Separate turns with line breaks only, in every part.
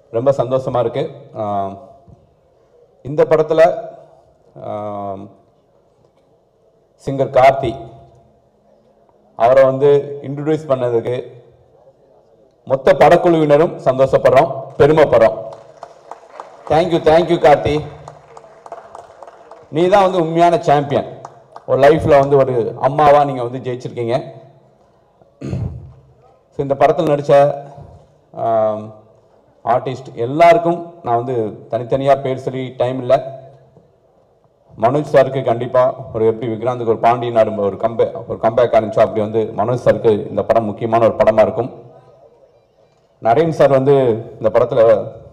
ரொம்ப சந்தோஷமாக இருக்குது. இந்த படத்தில் சிங்கர் கார்த்தி அவரை வந்து இன்ட்ரடியூஸ் பண்ணதுக்கு மொத்த படக்குழுவினரும் சந்தோஷப்படுறோம், பெருமைப்படுறோம். தேங்க்யூ கார்த்தி. நீ தான் வந்து உண்மையான சாம்பியன். ஒரு லைஃப்பில் வந்து ஒரு அம்மாவாக நீங்கள் வந்து ஜெயிச்சிருக்கீங்க. ஸோ இந்த படத்தில் நடித்த ஆர்டிஸ்ட் எல்லாருக்கும் நான் வந்து தனித்தனியாக பேர் சொல்லி டைம் இல்லை. மனோஜ் சாருக்கு கண்டிப்பாக ஒரு எப்படி விக்ராந்துக்கு ஒரு பாண்டியன் ஒரு கம்பேக் ஆரம்பிச்சோம், அப்படி வந்து மனோஜ் சாருக்கு இந்த படம் முக்கியமான ஒரு படமாக இருக்கும். நரேன் சார் வந்து இந்த படத்தில்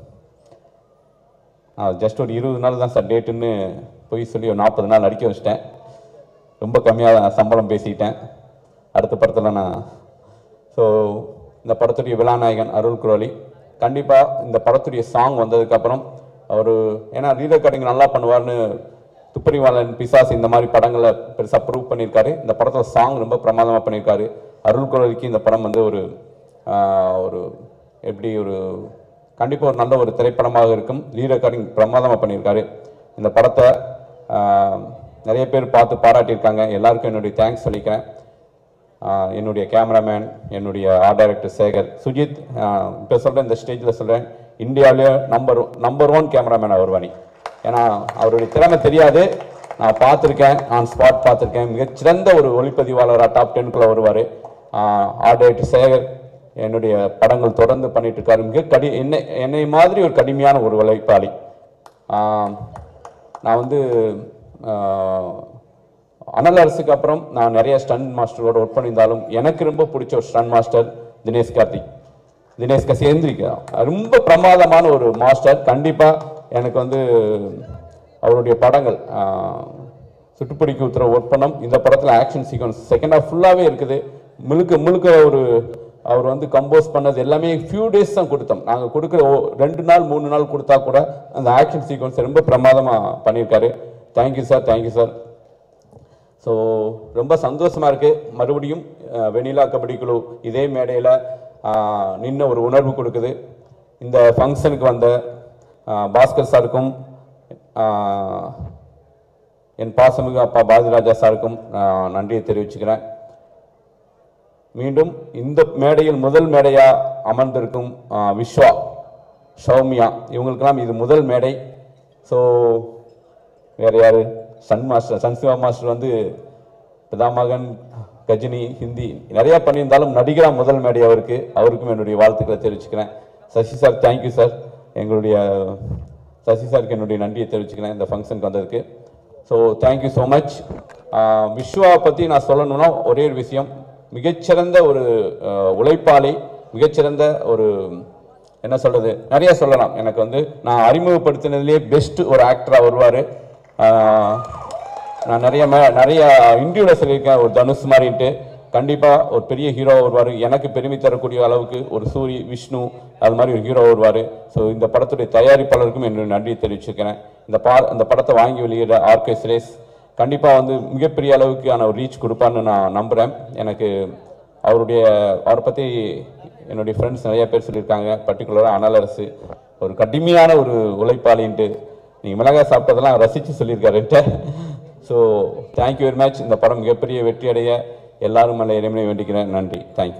ஜஸ்ட் ஒரு 20 நாள் தான் சார் டேட்டுன்னு போய் சொல்லி ஒரு 40 நாள் நடிக்க வச்சிட்டேன். ரொம்ப கம்மியாக சம்பளம் பேசிக்கிட்டேன் அடுத்த படத்தில் நான். ஸோ இந்த படத்துடைய விழாநாயகன் அருள் குரோலி கண்டிப்பாக இந்த படத்துடைய சாங் வந்ததுக்கப்புறம் அவர் ஏன்னா ரீரெக்கார்டிங் நல்லா பண்ணுவார்னு துப்பறிவாளன், பிசாஸ் இந்த மாதிரி படங்களை பெருசாக ப்ரூவ் பண்ணியிருக்காரு. இந்த படத்தில் சாங் ரொம்ப பிரமாதமாக பண்ணியிருக்காரு. அருள் குரோலிக்கு இந்த படம் வந்து ஒரு எப்படி ஒரு கண்டிப்பாக ஒரு நல்ல ஒரு திரைப்படமாக இருக்கும். ரீரெக்கார்டிங் பிரமாதமாக பண்ணியிருக்காரு. இந்த படத்தை நிறைய பேர் பார்த்து பாராட்டியிருக்காங்க. எல்லாருக்கும் என்னுடைய தேங்க்ஸ் சொல்லிக்கிறேன். என்னுடைய கேமராமேன், என்னுடைய ஆர்ட் டைரக்டர் சேகர், சுஜித், இப்போ சொல்கிறேன், இந்த ஸ்டேஜில் சொல்கிறேன், இந்தியாவிலே நம்பர் 1 கேமராமேன் அவர் வாணி. ஏன்னா அவருடைய திறமை தெரியாது, நான் பார்த்துருக்கேன், ஆன் ஸ்பாட் பார்த்துருக்கேன். மிகச்சிறந்த ஒரு ஒளிப்பதிவாளராக டாப் 10க்குள்ளே வருவார். ஆர்ட் டைரக்டர் சேகர் என்னுடைய படங்கள் தொடர்ந்து பண்ணிட்டு இருக்காரு. என்னை மாதிரி ஒரு கடுமையான ஒரு உழைப்பாளி. நான் வந்து அனல் அரசுக்கு அப்புறம் நான் நிறைய ஸ்டன் மாஸ்டரோட ஒர்க் பண்ணியிருந்தாலும் எனக்கு ரொம்ப பிடிச்ச ஒரு ஸ்டன் மாஸ்டர் தினேஷ் கசேந்திரிகா. ரொம்ப பிரமாதமான ஒரு மாஸ்டர். கண்டிப்பாக எனக்கு வந்து அவருடைய படங்கள் சுட்டுப்பிடிக்க உத்தரவு ஒர்க் பண்ணோம். இந்த படத்தில் ஆக்ஷன் சீக்வன்ஸ் செகண்ட் ஹாஃப் ஃபுல்லாகவே இருக்குது. முழுக்க அவர் வந்து கம்போஸ் பண்ணது எல்லாமே ஃபியூ டேஸ் தான் கொடுத்தோம். நாங்கள் கொடுக்குற 2 நாள் 3 நாள் கொடுத்தா கூட அந்த ஆக்ஷன் சீக்வன்ஸ் ரொம்ப பிரமாதமாக பண்ணியிருக்காரு. Thank you sir. ஸோ ரொம்ப சந்தோஷமாக இருக்குது. மறுபடியும் வெண்ணிலா கபடி குழு இதே மேடையில் நின்று ஒரு உணர்வு கொடுக்குது. இந்த ஃபங்க்ஷனுக்கு வந்த பாஸ்கர் சாருக்கும் என் பாசமிகு அப்பா பாரதிராஜா சாருக்கும் நன்றியை தெரிவிச்சுக்கிறேன். மீண்டும் இந்த மேடையில் முதல் மேடையாக அமர்ந்திருக்கும் விஸ்வா, சௌமியா, இவங்களுக்கெல்லாம் இது முதல் மேடை. ஸோ வேறு யார், சன்சிவா மாஸ்டர் வந்து பிதாமகன், கஜினி, ஹிந்தி நிறையா பண்ணியிருந்தாலும் நடிகராக முதல் மேடை அவருக்கும் என்னுடைய வாழ்த்துக்களை தெரிவிச்சுக்கிறேன். Sasi sir, thank you sir. எங்களுடைய சசி சாருக்கு என்னுடைய நன்றியை தெரிவிச்சுக்கிறேன் இந்த ஃபங்க்ஷனுக்கு வந்ததுக்கு. So thank you so much. விஸ்வாவை பற்றி நான் சொல்லணும்னா ஒரே ஒரு விஷயம், மிகச்சிறந்த ஒரு உழைப்பாளி, மிகச்சிறந்த ஒரு என்ன சொல்கிறது, நிறைய சொல்லலாம். எனக்கு வந்து நான் அறிமுகப்படுத்தினதுலேயே பெஸ்ட் ஒரு ஆக்டராக வருவார். நான் நிறைய இன்டர்வியூவில் சொல்லியிருக்கேன், ஒரு தனுஷ் மாதிரின்ட்டு. கண்டிப்பாக ஒரு பெரிய ஹீரோ வருவார். எனக்கு பெருமை தரக்கூடிய அளவுக்கு ஒரு சூரி, விஷ்ணு அது மாதிரி ஒரு ஹீரோ வருவார். ஸோ இந்த படத்துடைய தயாரிப்பாளருக்கும் என்னுடைய நன்றியை தெரிவிச்சிருக்கிறேன். இந்த படத்தை வாங்கி வெளியிட ஆர்கே சுரேஷ் கண்டிப்பாக வந்து மிகப்பெரிய அளவுக்கான ஒரு ரீச் கொடுப்பான்னு நான் நம்புகிறேன். எனக்கு அவரை பற்றி என்னுடைய ஃப்ரெண்ட்ஸ் நிறைய பேர் சொல்லியிருக்காங்க. பர்டிகுலராக அனல் அரசு ஒரு கடுமையான ஒரு உழைப்பாளின்ட்டு, நீங்கள் மிளகாய் சாப்பிட்டதெல்லாம் ரசித்து சொல்லியிருக்காருன்ட்டு. So thank you very much. இந்த படம் மிகப்பெரிய வெற்றி அடைய எல்லாரும் நல்ல இறைவனை வேண்டிக்கிறேன். நன்றி, தேங்க்யூ.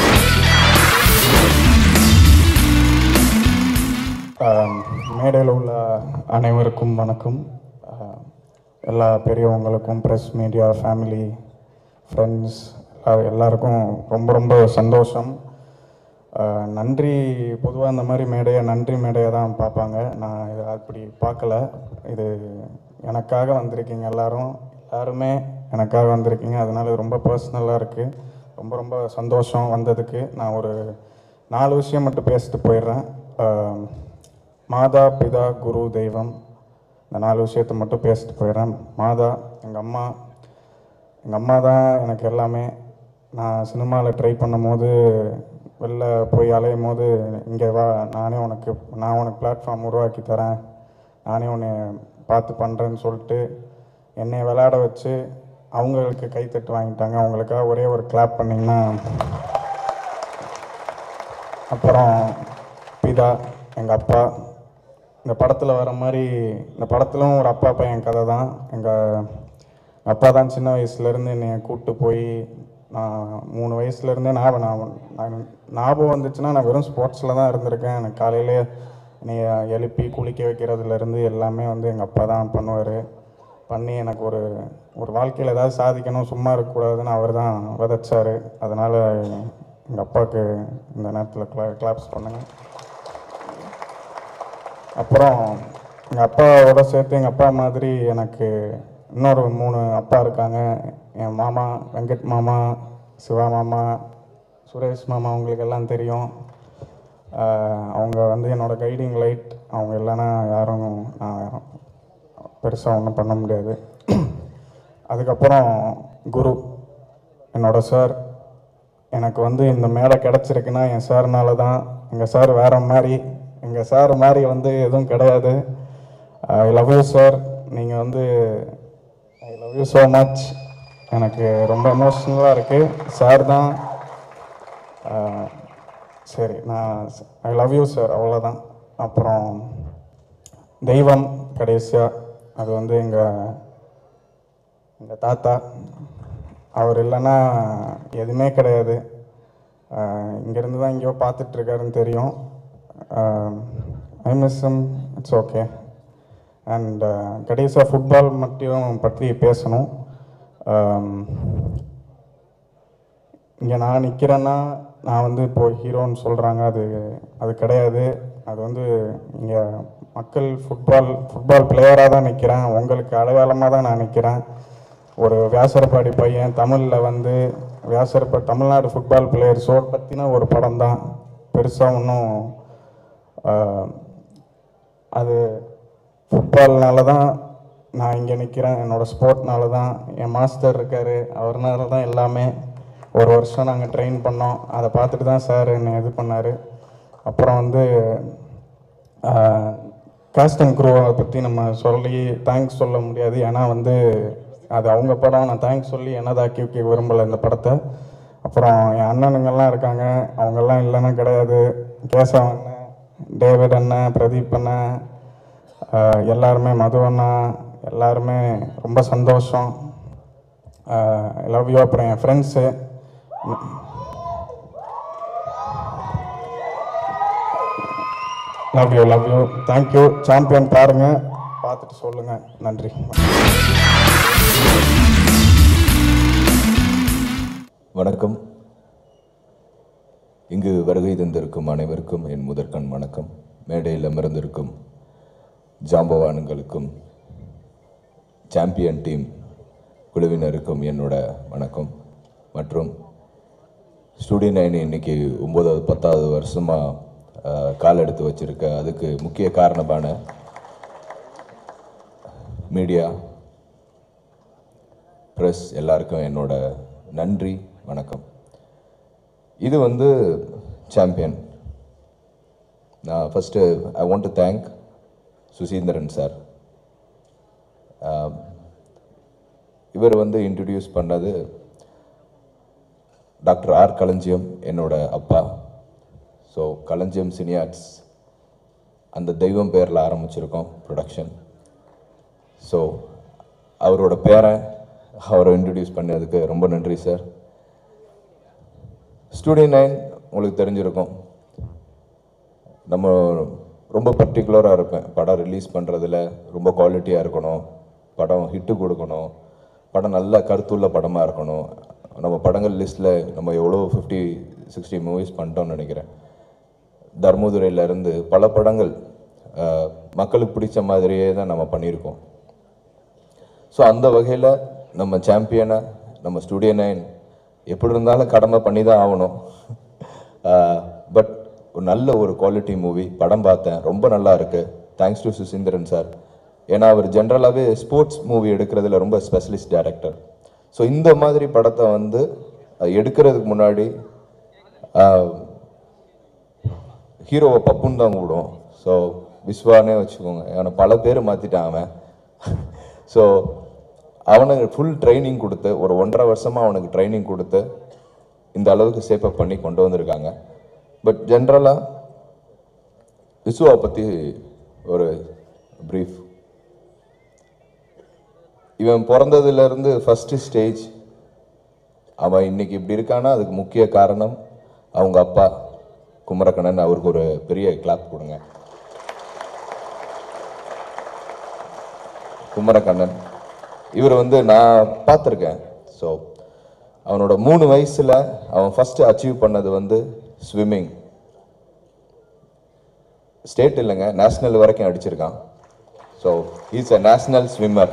மேடையில் உள்ள அனைவருக்கும் வணக்கம். எல்லா பெரியவங்களுக்கும், ப்ரெஸ், மீடியா, ஃபேமிலி, ஃப்ரெண்ட்ஸ் எல்லாருக்கும் ரொம்ப சந்தோஷம். நன்றி. பொதுவாக இந்த மாதிரி மேடையை நன்றி மேடையை தான் பார்ப்பாங்க. நான் இதை அப்படி பார்க்கல. இது எனக்காக வந்திருக்கீங்க, எல்லாருமே எனக்காக வந்திருக்கீங்க. அதனால ரொம்ப பர்சனலாக இருக்குது. ரொம்ப சந்தோஷம் வந்ததுக்கு. நான் ஒரு 4 விஷயம் மட்டும் பேசிட்டு போயிடுறேன். மாதா, பிதா, குரு, தெய்வம், இந்த 4 விஷயத்தை மட்டும் பேசிட்டு போயிடுறேன். மாதா, எங்கள் அம்மா தான் எனக்கு எல்லாமே. நான் சினிமாவில் ட்ரை பண்ணும் போது, வெளில போய் அலையும் போது, இங்கே வா, நான் உனக்கு பிளாட்ஃபார்ம் உருவாக்கி தரேன், நானே உன்னை பார்த்து பண்ணுறேன்னு சொல்லிட்டு என்னை விளையாட வச்சு அவங்களுக்கு கைத்தட்டு வாங்கிட்டாங்க. அவங்களுக்காக ஒரே ஒரு கிளாப் பண்ணிங்கன்னா. அப்புறம் பிதா, எங்கள் அப்பா. இந்த படத்தில் வர மாதிரி இந்த படத்திலும் ஒரு அப்பா பையன் கதை தான். எங்கள் அப்பா தான் சின்ன வயசுலேருந்து என்னை கூப்பிட்டு போய் நான் 3 வயசுலேருந்தே ஞாபகம் வந்துச்சுன்னா நான் வெறும் ஸ்போர்ட்ஸில் தான் இருந்திருக்கேன். எனக்கு காலையிலே என்னை எழுப்பி குளிக்க வைக்கிறதுலேருந்து எல்லாமே வந்து எங்கள் அப்பா தான் பண்ணுவார். பண்ணி எனக்கு ஒரு வாழ்க்கையில் ஏதாவது சாதிக்கணும், சும்மா இருக்கக்கூடாதுன்னு அவர் தான் விதைச்சார். அதனால் எங்கள் அப்பாவுக்கு இந்த நேரத்தில் கிளாப்ஸ் பண்ணுங்க. அப்புறம் எங்கள் அப்பாவோட சேர்த்து எங்கள் அப்பா மாதிரி எனக்கு இன்னொரு 3 அப்பா இருக்காங்க. என் மாமா வெங்கட் மாமா, சிவா மாமா, சுரேஷ் மாமா, அவங்களுக்கு எல்லாம் தெரியும். அவங்க வந்து என்னோடய கைடிங் லைட். அவங்க இல்லைன்னா யாரும் நான் பெருசாக ஒன்றும் பண்ண முடியாது. அதுக்கப்புறம் குரு என்னோட சார். எனக்கு வந்து இந்த மேலே கிடச்சிருக்குன்னா என் சார்னால தான். எங்கள் சார் வேறு மாதிரி, எங்கள் சார் மாதிரி வந்து எதுவும் கிடையாது. I love you sir. நீங்கள் வந்து I love you so much. எனக்கு ரொம்ப எமோஷ்னலாக இருக்குது. சார் தான். சரி, நான் ஐ லவ் யூ சார், அவ்வளோதான். அப்புறம் தெய்வம் கடைசியாக, அது வந்து எங்கள் தாத்தா. அவர் இல்லைன்னா எதுவுமே கிடையாது. இங்கேருந்து தான் எங்கேயோ பார்த்துட்ருக்காருன்னு தெரியும். I miss him. It's okay. And கடைசியாக ஃபுட்பால் மட்டும் பற்றி பேசணும். இங்கே நான் நிற்கிறேன்னா நான் வந்து இப்போது ஹீரோன்னு சொல்கிறாங்க, அது கிடையாது. அது வந்து இங்கே மக்கள் ஃபுட்பால் பிளேயராக தான் நிற்கிறேன். உங்களுக்கு அடையாளமாக தான் நான் நிற்கிறேன். ஒரு வியாசர்பாடி பையன் தமிழில் வந்து தமிழ்நாடு ஃபுட்பால் பிளேயர்ஸோ பற்றின ஒரு படம் தான். பெருசாக ஒன்றும் அது ஃபுட்பால்னால தான் நான் இங்கே நிற்கிறேன். என்னோடய ஸ்போர்ட்னால தான். என் மாஸ்டர் இருக்கார், அவர்னால தான் எல்லாமே. ஒரு வருஷம் நாங்கள் ட்ரெயின் பண்ணோம். அதை பார்த்துட்டு தான் சார் என்னை இது பண்ணார். அப்புறம் வந்து காஸ்ட் அண்ட் க்ரூவை பற்றி நம்ம சொல்லி தேங்க்ஸ் சொல்ல முடியாது. ஏன்னா வந்து அது அவங்க படம். நான் தேங்க்ஸ் சொல்லி என்னதாக்கி வைக்க விரும்பலை இந்த படத்தை. அப்புறம் என் அண்ணனுங்கள்லாம் இருக்காங்க, அவங்கெல்லாம் இல்லைன்னா கிடையாது. கேசவ அண்ணன், டேவிட் அண்ணன், பிரதீப் அண்ணன், எல்லாருமே, மது அண்ணா, எல்லாருமே ரொம்ப சந்தோஷம். I love you. அப்புறம் என் friends, love you. Thank you. Champion பாருங்கள், பார்த்துட்டு சொல்லுங்கள். நன்றி.
வணக்கம். இங்கு வருகை தந்திருக்கும் அனைவருக்கும் என் முதற்கண் வணக்கம். மேடையில் அமர்ந்திருக்கும் ஜாம்பவான்களுக்கும் சாம்பியன் டீம் குழுவினருக்கும் என்னோட வணக்கம். மற்றும் ஸ்டூடியோ 9 இன்னைக்கு 9வது 10வது வருஷமாக கால் எடுத்து வச்சிருக்க, அதுக்கு முக்கிய காரணமான மீடியா, ப்ரெஸ் எல்லாருக்கும் என்னோட நன்றி, வணக்கம். இது வந்து சாம்பியன். நான் first I want to thank Suseenthiran sir. இவர் வந்து இன்ட்ரடியூஸ் பண்ணது டாக்டர் ஆர் களஞ்சியம், என்னோட அப்பா. ஸோ களஞ்சியம் சினியார்ட்ஸ் அந்த தெய்வம் பேரில் ஆரம்பிச்சிருக்கோம் ப்ரொடக்ஷன். ஸோ அவரோட பேரன் அவரை இன்ட்ரடியூஸ் பண்ணதுக்கு ரொம்ப நன்றி சார். ஸ்டூடியோ 9 உங்களுக்கு தெரிஞ்சிருக்கும், நம்ம ரொம்ப பர்டிகுலராக இருப்பேன். படம் ரிலீஸ் பண்ணுறதுல ரொம்ப குவாலிட்டியாக இருக்கணும், படம் ஹிட்டு கொடுக்கணும், படம் நல்ல கருத்துள்ள படமாக இருக்கணும். நம்ம படங்கள் லிஸ்ட்டில் நம்ம எவ்வளோ 50-60 மூவிஸ் பண்ணிட்டோம்னு நினைக்கிறேன். தர்மதுரையிலேருந்து பல படங்கள் மக்களுக்கு பிடிச்ச மாதிரியே தான் நம்ம பண்ணியிருக்கோம். ஸோ அந்த வகையில் நம்ம சாம்பியனை, நம்ம ஸ்டூடியோ 9 எப்படி இருந்தாலும் கடமை பண்ணி தான் ஆகணும். பட் ஒரு நல்ல ஒரு குவாலிட்டி மூவி படம் பார்த்தேன், ரொம்ப நல்லா இருக்குது. Thanks to Suseenthiran sir. ஏன்னா அவர் ஜென்ரலாகவே ஸ்போர்ட்ஸ் மூவி எடுக்கிறதுல ரொம்ப ஸ்பெஷலிஸ்ட் டைரக்டர். ஸோ இந்த மாதிரி படத்தை வந்து எடுக்கிறதுக்கு முன்னாடி ஹீரோவை பப்புன்னு தான் கூப்பிடுவோம். ஸோ விஸ்வானே வச்சுக்கோங்க, அவனை பல பேர் மாற்றிட்டான் அவன். ஸோ அவனுக்கு ஃபுல் ட்ரைனிங் கொடுத்து, ஒரு 1.5 வருஷமாக அவனுக்கு ட்ரைனிங் கொடுத்து இந்த அளவுக்கு சேப்பப் பண்ணி கொண்டு வந்திருக்காங்க. பட் ஜென்ரலாக விசுவை பற்றி ஒரு ப்ரீஃப். இவன் பிறந்ததுலேருந்து ஃபஸ்ட்டு ஸ்டேஜ் அவன் இன்னைக்கு இப்படி இருக்கான்னா அதுக்கு முக்கிய காரணம் அவங்க அப்பா குமரக்கண்ணன். அவருக்கு ஒரு பெரிய கிளாப் கொடுங்க. குமரக்கண்ணன் இவர் நான் பார்த்துருக்கேன். ஸோ அவனோட 3 வயசில் அவன் ஃபஸ்ட்டு அச்சீவ் பண்ணது ஸ்விம்மிங். ஸ்டேட் இல்லைங்க, நேஷ்னல் வரைக்கும் அடிச்சிருக்கான். So is a national swimmer.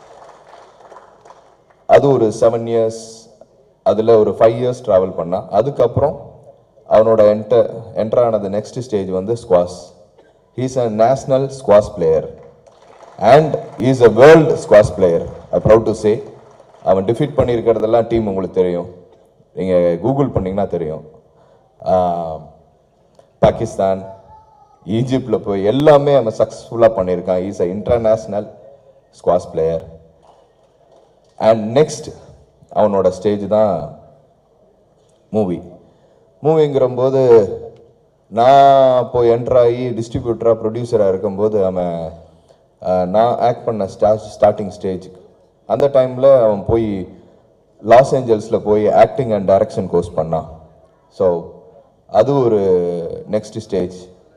அது ஒரு 7 இயர்ஸ், அதில் ஒரு 5 இயர்ஸ் ட்ராவல் பண்ணான். அதுக்கப்புறம் அவனோட என்டரானது next stage squash. He's a national squash player and is a world squash player. I proud to say. அவன் டிஃபீட் பண்ணியிருக்கிறதெல்லாம் டீம் உங்களுக்கு தெரியும், நீங்கள் கூகுள் பண்ணிங்கன்னா தெரியும். பாகிஸ்தான், ஈஜிப்டில் போய் எல்லாமே அவன் சக்ஸஸ்ஃபுல்லாக பண்ணியிருக்கான். Is a international squash player. And next அவனோட ஸ்டேஜ் தான் மூவிங்கிற போது நான் போய் என்ட்ராகி டிஸ்ட்ரிபியூட்டராக ப்ரொடியூசராக இருக்கும்போது நான் ஆக்ட் பண்ண ஸ்டார்டிங் ஸ்டேஜ். அந்த டைமில் அவன் போய் லாஸ் ஏஞ்சல்ஸில் போய் ஆக்டிங் அண்ட் டைரக்ஷன் கோர்ஸ் பண்ணான். ஸோ அது ஒரு நெக்ஸ்ட் ஸ்டேஜ்.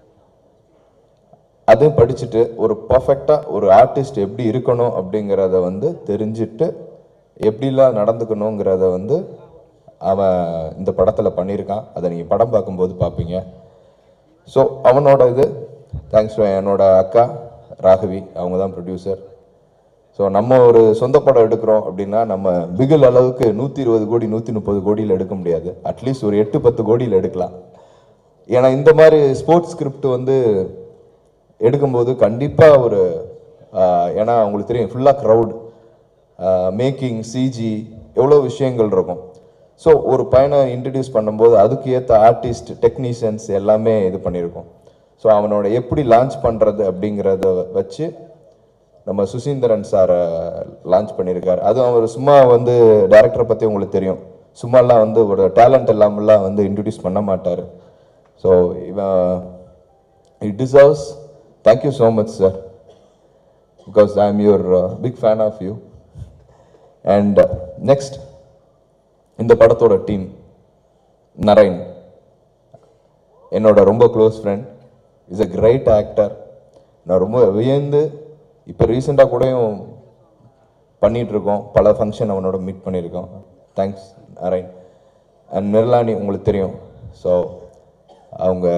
அது படிச்சுட்டு ஒரு பர்ஃபெக்டாக ஒரு ஆர்டிஸ்ட் எப்படி இருக்கணும் அப்படிங்கிறத தெரிஞ்சுட்டு எப்படிலாம் நடந்துக்கணுங்கிறத அவன் இந்த படத்தில் பண்ணியிருக்கான். அதை நீங்கள் படம் பார்க்கும்போது பார்ப்பீங்க. ஸோ அவனோட தேங்க்ஸ் என்னோட அக்கா ராகவி, அவங்க தான் ப்ரொடியூசர். ஸோ நம்ம ஒரு சொந்த படம் எடுக்கிறோம் அப்படின்னா நம்ம பிகில் அளவுக்கு 120 கோடி 130 கோடியில் எடுக்க முடியாது. அட்லீஸ்ட் ஒரு 8-10 கோடியில் எடுக்கலாம். ஏன்னா இந்த மாதிரி ஸ்போர்ட்ஸ் ஸ்கிரிப்ட் எடுக்கும்போது கண்டிப்பாக ஒரு ஏன்னா உங்களுக்கு தெரியும் ஃபுல்லாக க்ரௌட், மேக்கிங், சிஜி, எவ்வளோ விஷயங்கள் இருக்கும். ஸோ ஒரு பையனை இன்ட்ரடியூஸ் பண்ணும்போது அதுக்கு ஏற்ற ஆர்டிஸ்ட், டெக்னீஷியன்ஸ் எல்லாமே இது பண்ணியிருக்கோம். ஸோ அவனோட எப்படி லான்ச் பண்ணுறது அப்படிங்கிறத வச்சு நம்ம சுசீந்திரன் சாரை லான்ச் பண்ணியிருக்காரு. அதுவும் அவர் சும்மா டைரக்டரை பற்றி உங்களுக்கு தெரியும், சும்மாலாம் ஒரு டேலண்ட் இல்லாமலாம் இன்ட்ரடியூஸ் பண்ண மாட்டார். ஸோ இவன் it deserves. Thank you so much sir, because I am your big fan of you. And next இந்த படத்தோட டீம். நரேன் என்னோட ரொம்ப close friend, is a great actor. நான் ரொம்ப வியந்து இப்போ ரீசெண்டாக கூடயும் பண்ணிகிட்ருக்கோம், பல ஃபங்க்ஷன் அவனோட மீட் பண்ணியிருக்கோம். தேங்க்ஸ் நரேன். அண்ட் மெர்லானி உங்களுக்கு தெரியும். ஸோ அவங்க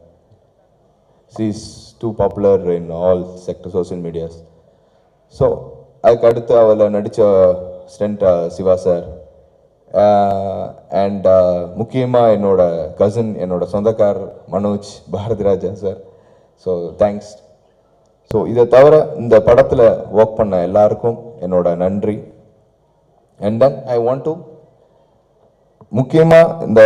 is too popular in all sector social medias. So அதுக்கு அடுத்து அவளை நடித்த ஸ்டென்ட் சிவா சார். அண்ட் முக்கியமாக என்னோட கசின், என்னோட சொந்தக்கார் Manoj Bharathiraja sir. So thanks. So இதை தவிர இந்த படத்தில் ஒர்க் பண்ண எல்லாருக்கும் என்னோட நன்றி. And then I want to முக்கியமாக இந்த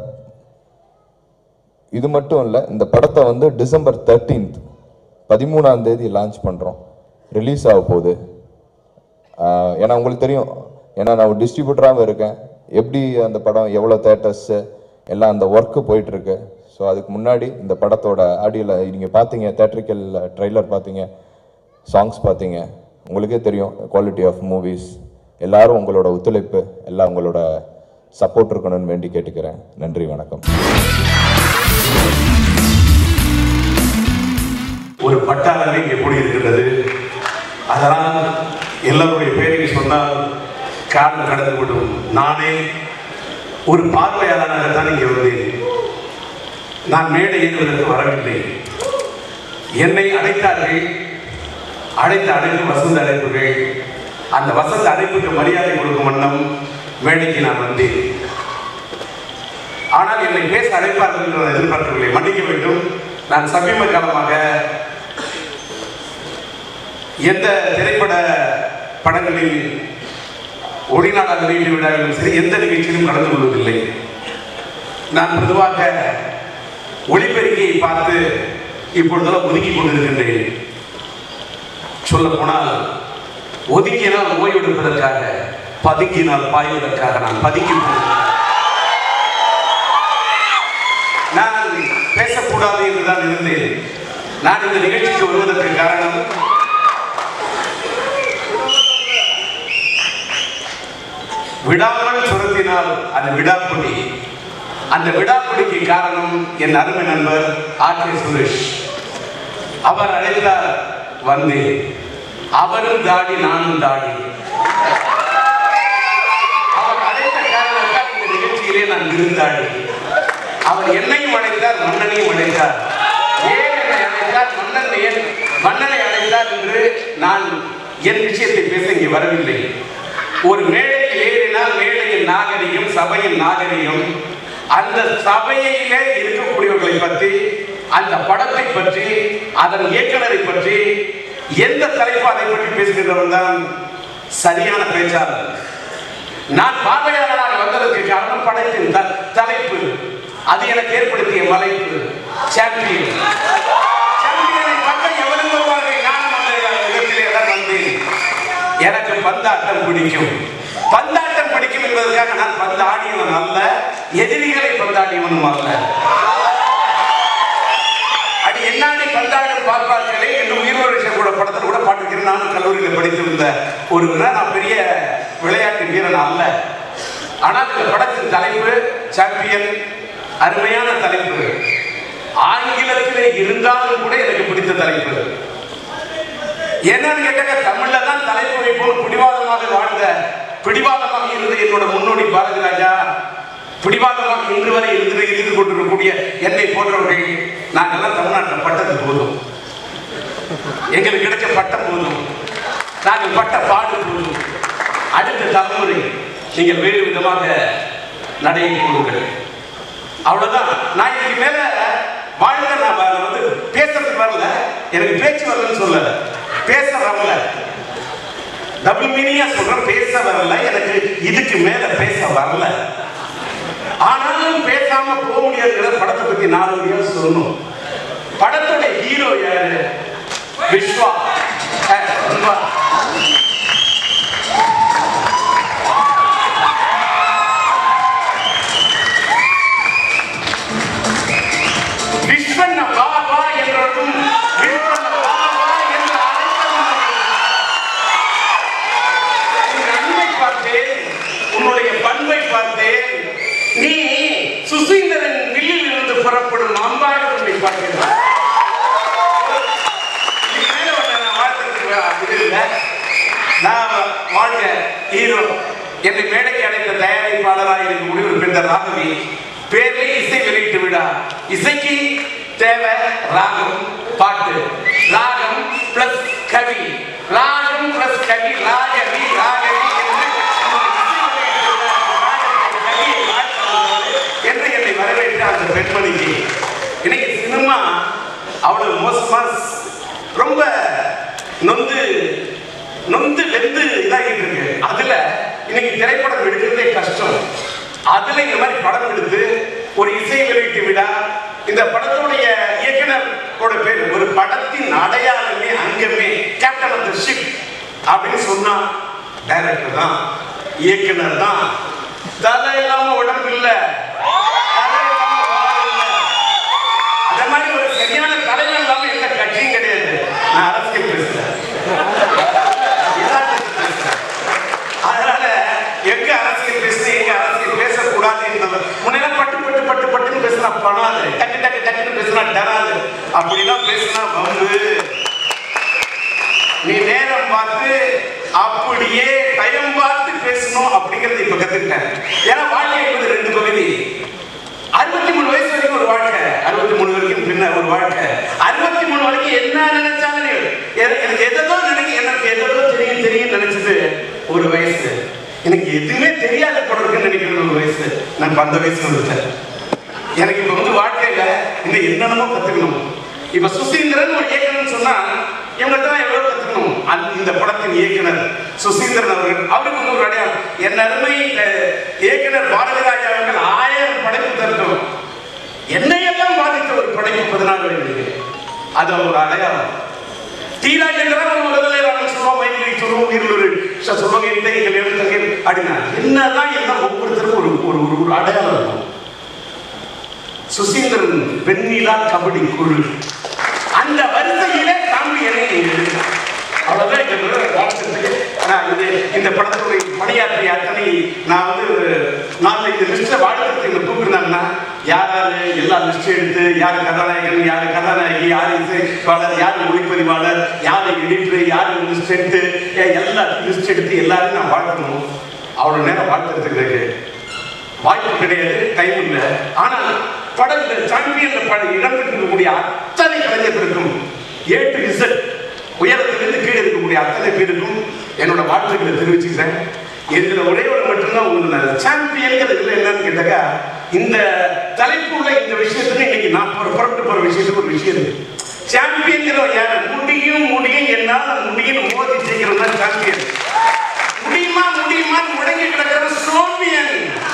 இது மட்டும் இல்லை, இந்த படத்தை டிசம்பர் 13th 13ஆம் தேதி லான்ச் பண்ணுறோம். ரிலீஸ் ஆக போகுது. ஏன்னா உங்களுக்கு தெரியும், ஏன்னா நான் ஒரு டிஸ்ட்ரிபியூட்டராகவும் இருக்கேன், எப்படி அந்த படம் எவ்வளோ தேட்டர்ஸு எல்லாம் அந்த ஒர்க்கு போயிட்டுருக்கு. ஸோ அதுக்கு முன்னாடி இந்த படத்தோட ஆடியோவில் நீங்கள் பார்த்தீங்க, தேட்ரிக்கல் ட்ரெய்லர் பார்த்தீங்க, சாங்ஸ் பார்த்தீங்க, உங்களுக்கே தெரியும் குவாலிட்டி ஆஃப் மூவிஸ். எல்லாரும் உங்களோட ஒத்துழைப்பு, எல்லாம் உங்களோட சப்போர்ட் இருக்கணும்னு வேண்டி கேட்டுக்கிறேன். நன்றி, வணக்கம்.
ஒரு பட்டாளமே எப்படி இருக்கிறது, அதெல்லாம் எல்லாருடைய பேரையும் சொன்னால் காரணம் கடந்து விடும். நானே ஒரு பார்வையாளராக தான் இங்கே வந்தேன். நான் மேடை ஏறுவதற்கு வரவில்லை. என்னை அழைத்தார்கள். அழைத்த அழைப்பு வசந்த அழைப்புகள். அந்த வசந்த அழைப்புக்கு மரியாதை கொடுக்கும் வண்ணம் மேடைக்கு நான் வந்தேன். ஆனால் என்னை பேச அழைப்பார்கள் என்று நான் எதிர்பார்க்கவில்லை. மன்னிக்க வேண்டும். நான் சமீப காலமாக எந்த திரைப்பட படங்களில் ஒளிநாடாக வெளியீட்டு விழாவிலும் சரி, எந்த நிகழ்ச்சியிலும் கலந்து கொள்வதில்லை. நான் பொதுவாக ஒளிபெருக்கியை பார்த்து இப்பொழுதெல்லாம் ஒதுக்கி கொண்டிருக்கின்றேன். சொல்ல போனால் ஒதுக்கினால் ஓய்வெடுப்பதற்காக, பதுக்கினால் பாய்வதற்காக நான் பதுக்கி நான் பேசக்கூடாது என்றுதான் இருந்தேன். நான் இந்த நிகழ்ச்சிக்கு வருவதற்கு காரணம் விடாமல் சுரத்தினால் அது விடாப்புடி. அந்த விடாப்புடிக்கு காரணம் என் அருமை நண்பர் ஆர் கே சுரேஷ். அவர் அழைத்தார், வந்தேன். அவரும் தாடி, நானும் தாடி. அவர் அழைத்த காரணத்தால் இந்த நிகழ்ச்சியிலே நான் விருந்தாடி. அவர் என்னையும் அழைத்தார், மன்னனையும் அழைத்தார். ஏன் என்னை அழைத்தார், மன்னனை அழைத்தார் என்று நான் என் விஷயத்தை பேச இங்கே வரவில்லை. ஒரு மேடையில் ஏறினால் மேடையின் நாகரிகம், சபையின் நாகரிகம், அந்த சபையிலே இருக்கக்கூடியவர்களை பற்றி, அந்த படத்தை பற்றி, அதன் இயக்குனரை பற்றி, எந்த தலைப்பு அதை பற்றி பேசுகின்றவன் தான் சரியான பேச்சாளர். நான் பார்வையாளராக வந்ததற்கு காரணம் படத்தின் தலைப்பு. அது எனக்கு ஏற்படுத்திய மலைப்பு. சாம்பியன். சாம்பியனை பார்க்க எவரும் வருவார்கள். நானும் அந்த இடத்திலே தான் வந்தேன். எனக்கு பந்தாட்டம் பிடிக்கும். பந்தாட்டம் பிடிக்கும் என்பதற்காக நான் பந்தாடியவன் அல்ல, எதிரிகளை பந்தாடியவனும் அல்ல. அடி என்னாடி பந்தாடும் பார்ப்பார்களே என்று உயிர்வரிசை கூட படத்தில் கூட பாட்டுக்கிறேன். நானும் கல்லூரியில் படித்திருந்த ஒரு நான் பெரிய விளையாட்டு வீரன் அல்ல. ஆனால் இந்த படத்தின் தலைப்பு சாம்பியன். அருமையான தலைப்பு. ஆங்கிலத்திலே இருந்தாலும் கூட எனக்கு பிடித்த தலைப்பு. என்னன்னு கேட்டாங்க, தமிழ்ல தான் தலைப்பு வைப்போம். பிடிவாதமாக வாழ்ந்த, பிடிவாதமாக இருந்த என்னோட முன்னோடி பாரதி ராஜா, பிடிவாதமாக இன்று வரை இருந்து கொண்டிருக்கக்கூடிய என்னை போன்றவர்கள், நாங்கெல்லாம் தமிழ்நாட்டில் பட்டது போதும், எங்களுக்கு கிடைச்ச பட்டம் போதும், நாங்கள் பட்ட பாடு போதும். அடுத்த தலைமுறை நீங்கள் வேறு விதமாக நடையை கொடுங்கள். அவ்வளவுதான். நான் இதுக்கு மேல வாழ்ந்த நான் வந்து பேசுறதுக்கு வரல, எனக்கு பேச்சு வரலன்னு சொல்ல, பேச வரல, டபுள் மீனிங்கா சொல்றேன். பேச வரல, எனக்கு இதுக்கு மேல பேச வரல. ஆனாலும் பேசாம போக முடியாதுங்கிற படத்தை பத்தி 4 வரியா சொல்லணும். படத்தோட ஹீரோ யாரு? விஸ்வா. விஸ்வன் பாபா என்றும் உன்னுடைய பண்பை பார்த்தேன். நீ சுசீந்திரன் வில்லில் இருந்து புறப்படும் அம்பாடு உன்னை பார்க்கிறார். நான் வாழ்க ஹீரோ என்னை மேடைக்கு அழைத்த தயாரிப்பாளராக இருக்கக்கூடிய ஒரு பெண் ராகவி. பேர்ல இசை வெளியிட்டு விடா. இசைக்கு தேவை ராகம், பாட்டு. ராகம் பிளஸ் கவி, ராகம் பிளஸ் கவி, ராகவி, ராகவி என்று என்னை வரவேற்ற அந்த பெண்மணிக்கு இன்னைக்கு சினிமா அவ்வளவு மோசமா, ரொம்ப நொந்து வெந்து இதாகிட்டு இருக்கு. அதுல இன்னைக்கு திரைப்படம் எடுக்கிறதே கஷ்டம். அதுல இந்த மாதிரி படம் எடுத்து ஒரு இசை வெளியிட்டு விடா. இந்த படத்துடைய இயக்குனரோட பேர், ஒரு படத்தின் அடையாளமே அங்கமே கேப்டன் ஆஃப் தி ஷிப் அப்படின்னு சொன்னா டைரக்டர் தான், இயக்குனர் தான். தலை இல்லாம உடம்பு இல்ல, அந்த மாதிரி ஒரு சரியான தலைவர் இல்லாம எந்த கட்சியும் கிடையாது. நான் அரசியல் பேசுறேன், அதனால எங்க அரசியல் பேசுறேன், எங்க அரசியல் பேசக்கூடாது என்பது. முன்னெல்லாம் பட்டு பட்டு பட்டு பட்டுன்னு பேசினா பணாது, டக்கு டக்கு டக்குன்னு பேசினா டராது. அப்படிலாம் பேசினா வந்து நீ நேரம் பார்த்து அப்படியே டைம் பார்த்து பேசணும் அப்படிங்கறது இப்ப கத்துக்கிட்டேன். ஏன்னா வாழ்க்கை என்பது 2 பகுதி. 63 வயசு வரைக்கும் ஒரு வாழ்க்கை, 63 வரைக்கும் பின்ன ஒரு வாழ்க்கை. 63 வரைக்கும் என்ன நினைச்சாலும் எனக்கு எதோ நினைக்க, எனக்கு எதோ தெரியும் நினைச்சது ஒரு வயசு. எனக்கு எதுவுமே தெரியாத படம் நினைக்கிறது ஒரு வயசு. நான் 10 வயசு வந்துட்டேன். எனக்கு இப்ப வந்து வாழ்க்கையில இன்னும் என்னென்னமோ கத்துக்கணும். இப்ப சுசீந்திரன் ஒரு இயக்குனர் சொன்னா இவங்கள்ட்ட எவ்வளவு கத்துக்கணும். இந்த படத்தின் இயக்குனர் சுசீந்திரன் அவர்கள், அவருக்கு ஒரு அடையாளம். என் அருமை இயக்குனர் பாரதி ராஜா அவர்கள் 1000 படைப்பு தரட்டும், என்னையெல்லாம் பாதித்த ஒரு படைப்பு 14 வயது. அது ஒரு அடையாளம். தீராஜேந்திரன் ஒரு முதலையாளர் சொல்லுவோம், மைத்திரி சொல்லுவோம், இருளூர் சொல்லுவாங்க, இன்றைகள் எழுத்தங்கள் அப்படின்னா என்னதான் எல்லாம் ஒவ்வொருத்தருக்கும் ஒரு அடையாளம் இருக்கும். சுசீந்திரன் வெண்ணிலா கபடி குழு, அந்த இந்த படத்துடைய பணியாற்றிய அத்தனை நான் வந்து நான் இந்த லிஸ்ட்டில் வாழ்த்துறதுக்கு கூப்பிட்டுருந்தாங்கன்னா யார் எல்லா லிஸ்ட் எடுத்து யார் கதாநாயகன், யார் கதாநாயகி, யார் இசைப்பாளர், யார் ஒளிப்பதிவாளர், யார் எடிட்டர், யார் லிஸ்ட் எடுத்து எல்லாத்தையும் லிஸ்ட் எடுத்து எல்லாரையும் நான் வாழ்த்தணும். அவ்வளோ நேரம் வாழ்த்துறதுக்கு வாய்ப்பு கிடையாது, டைம் இல்லை. ஆனால் படம் இந்த சாம்பியன் படம் இடம்பெற்றிருக்கக்கூடிய அத்தனை கலைஞர்களுக்கும் A to Z உயரத்திலிருந்து கீழே இருக்கக்கூடிய அத்தனை பேருக்கும் என்னோட வாழ்த்துக்களை தெரிவிச்சுக்கிறேன். இதுல ஒரே ஒரு மட்டும்தான் உங்களுக்கு சாம்பியன்கள் என்னன்னு கேட்டாக்கா, இந்த தலைப்புள்ள இந்த விஷயத்துல இன்னைக்கு நான் புறப்பட்டு போற விஷயத்துக்கு ஒரு விஷயம் இருக்கு. சாம்பியன்கிற யாரு? முடியும் என்னால முடியும் மோதி ஜெயிக்கிறோம் தான் சாம்பியன். முடியுமா முடங்கி கிடக்கிற சோம்பியன்.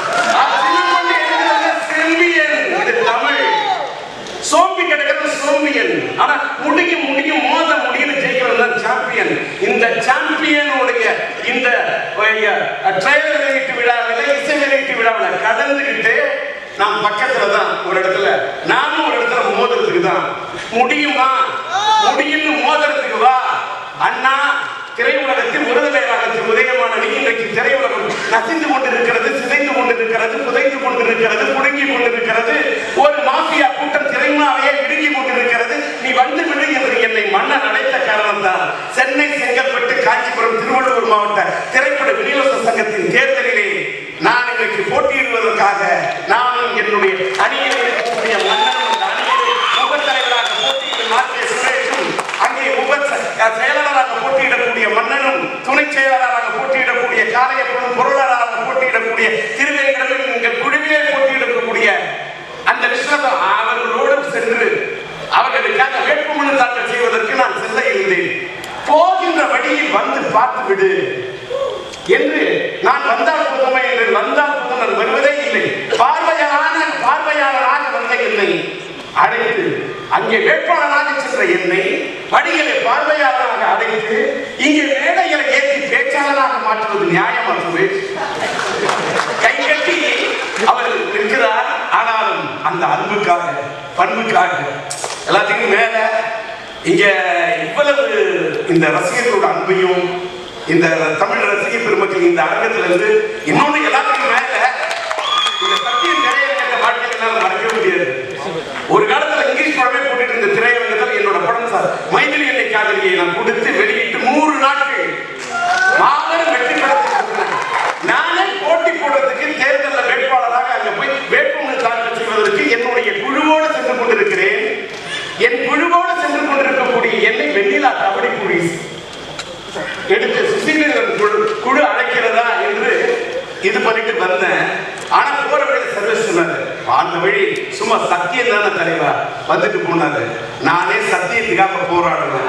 இது தமிழ். சோம்பி கிடக்கிற சோம்பியன். ஆனா முடியும் மோத முடியும் ஜெயிக்கிறோம் தான் சாம்பியன். இந்த சாம்பியனுடைய இந்த ட்ரையல் வெளியீட்டு விழாவில், இசை வெளியீட்டு விழாவில் கடந்துகிட்டு நாம் பக்கத்துல தான் ஒரு இடத்துல, நானும் ஒரு இடத்துல மோதுறதுக்கு தான். முடியுமா முடியும்னு மோதுறதுக்கு வா அண்ணா. திரையுலகத்தில் விருதுநகரத்தில் உதயமான நீ இன்றைக்கு திரையுலகம் நசிந்து கொண்டிருக்கிறது, சிதைந்து கொண்டிருக்கிறது, புதைந்து கொண்டிருக்கிறது, புடுங்கி கொண்டிருக்கிறது. ஒரு மாஃபியா கூட்டம் திரைமாவையே விடுங்கி கொண்டிருக்கிறது. நீ வந்து விடு என்று என்னை மன்னன் அழைத்த காரணம் தான் சென்னை, செங்கல்பட்டு, காஞ்சிபுரம், திருவள்ளூர் மாவட்ட திரைப்பட விநியோக சங்கத்தின் தேர்தலிலே நான் இன்றைக்கு போட்டியிடுவதற்காக நானும் என்னுடைய அணியில் இருக்கக்கூடிய மன்னனும் அந்த அணியிலே உபத்தலைவராக போட்டியிடும் ஆர்கே சுரேஷும், அங்கே செயலாளராக போட்டியிடக்கூடிய மன்னனும், துணை செயலாளராக போட்டியிடக்கூடிய காளையப்பனும், பொருளாளராக போட்டியிடக்கூடிய திருவேங்கடமும், எங்கள் குழுவிலே போட்டியிடக்கூடிய அந்த விஸ்வதம் அவர்களோடு சென்று அவர்களுக்காக வேட்புமனு தாக்கல் செய்வதற்கு நான் செல்ல இருந்தேன். போகின்ற வழியில் வந்து பார்த்து விடு என்று நான் வந்தால் புதுமை என்று வந்தால் புதுமன் வருவதே இல்லை. பார்வையாளராக வந்த என்னை அழைத்து, அங்கே வேட்பாளராக சென்ற என்னை வழிகளை பார்வையாளராக அழைத்து இங்கே மேடைகளை ஏற்றி பேச்சாளராக மாற்றுவது நியாயமானது. கைகட்டி அவர் இருக்கிறார். ஆனாலும் அந்த அன்புக்காக, பண்புக்காக எல்லாத்துக்கும் மேல இங்க இவ்வளவு இந்த ரசிகர்களோட அன்பையும், இந்த தமிழ் ரசிக பெருமக்கள் இந்த அரங்கத்திலிருந்து இன்னொன்று எல்லாத்துக்கும் மேல இந்த சத்தியம் திரையரங்க வாழ்க்கையில் என்னால் மறக்கவே முடியாது. ஒரு காலத்துல இங்கிலீஷ் படமே போட்டுட்டு இந்த திரையரங்கத்தில் என்னோட படம் சார் மைதிலி என்னை காதலியை நான் கொடுத்து வெளியிட்டு 100 நாட்கள் மாபெரும் வெற்றி படத்தை நானே போட்டி போடுறதுக்கு தேர்தலில் வேட்பாளராக அங்க போய் வேட்புமனு தாக்கல் செய்வதற்கு என்னுடைய குழுவோடு சென்று கொண்டிருக்கிறேன். என் குழுவோடு சென்று கொண்டிருக்கக்கூடிய என்னை வெண்ணிலா கபடி குழி எடுத்து சுசீலன் குழு அழைக்கிறதா என்று இது பண்ணிட்டு வந்தேன். ஆனா போற வழி சர்வீஸ் சொன்னாரு, அந்த வழி சும்மா சத்தியம் தானே தலைவா வந்துட்டு போனாரு. நானே சத்தியத்துக்காக போராடுறேன்.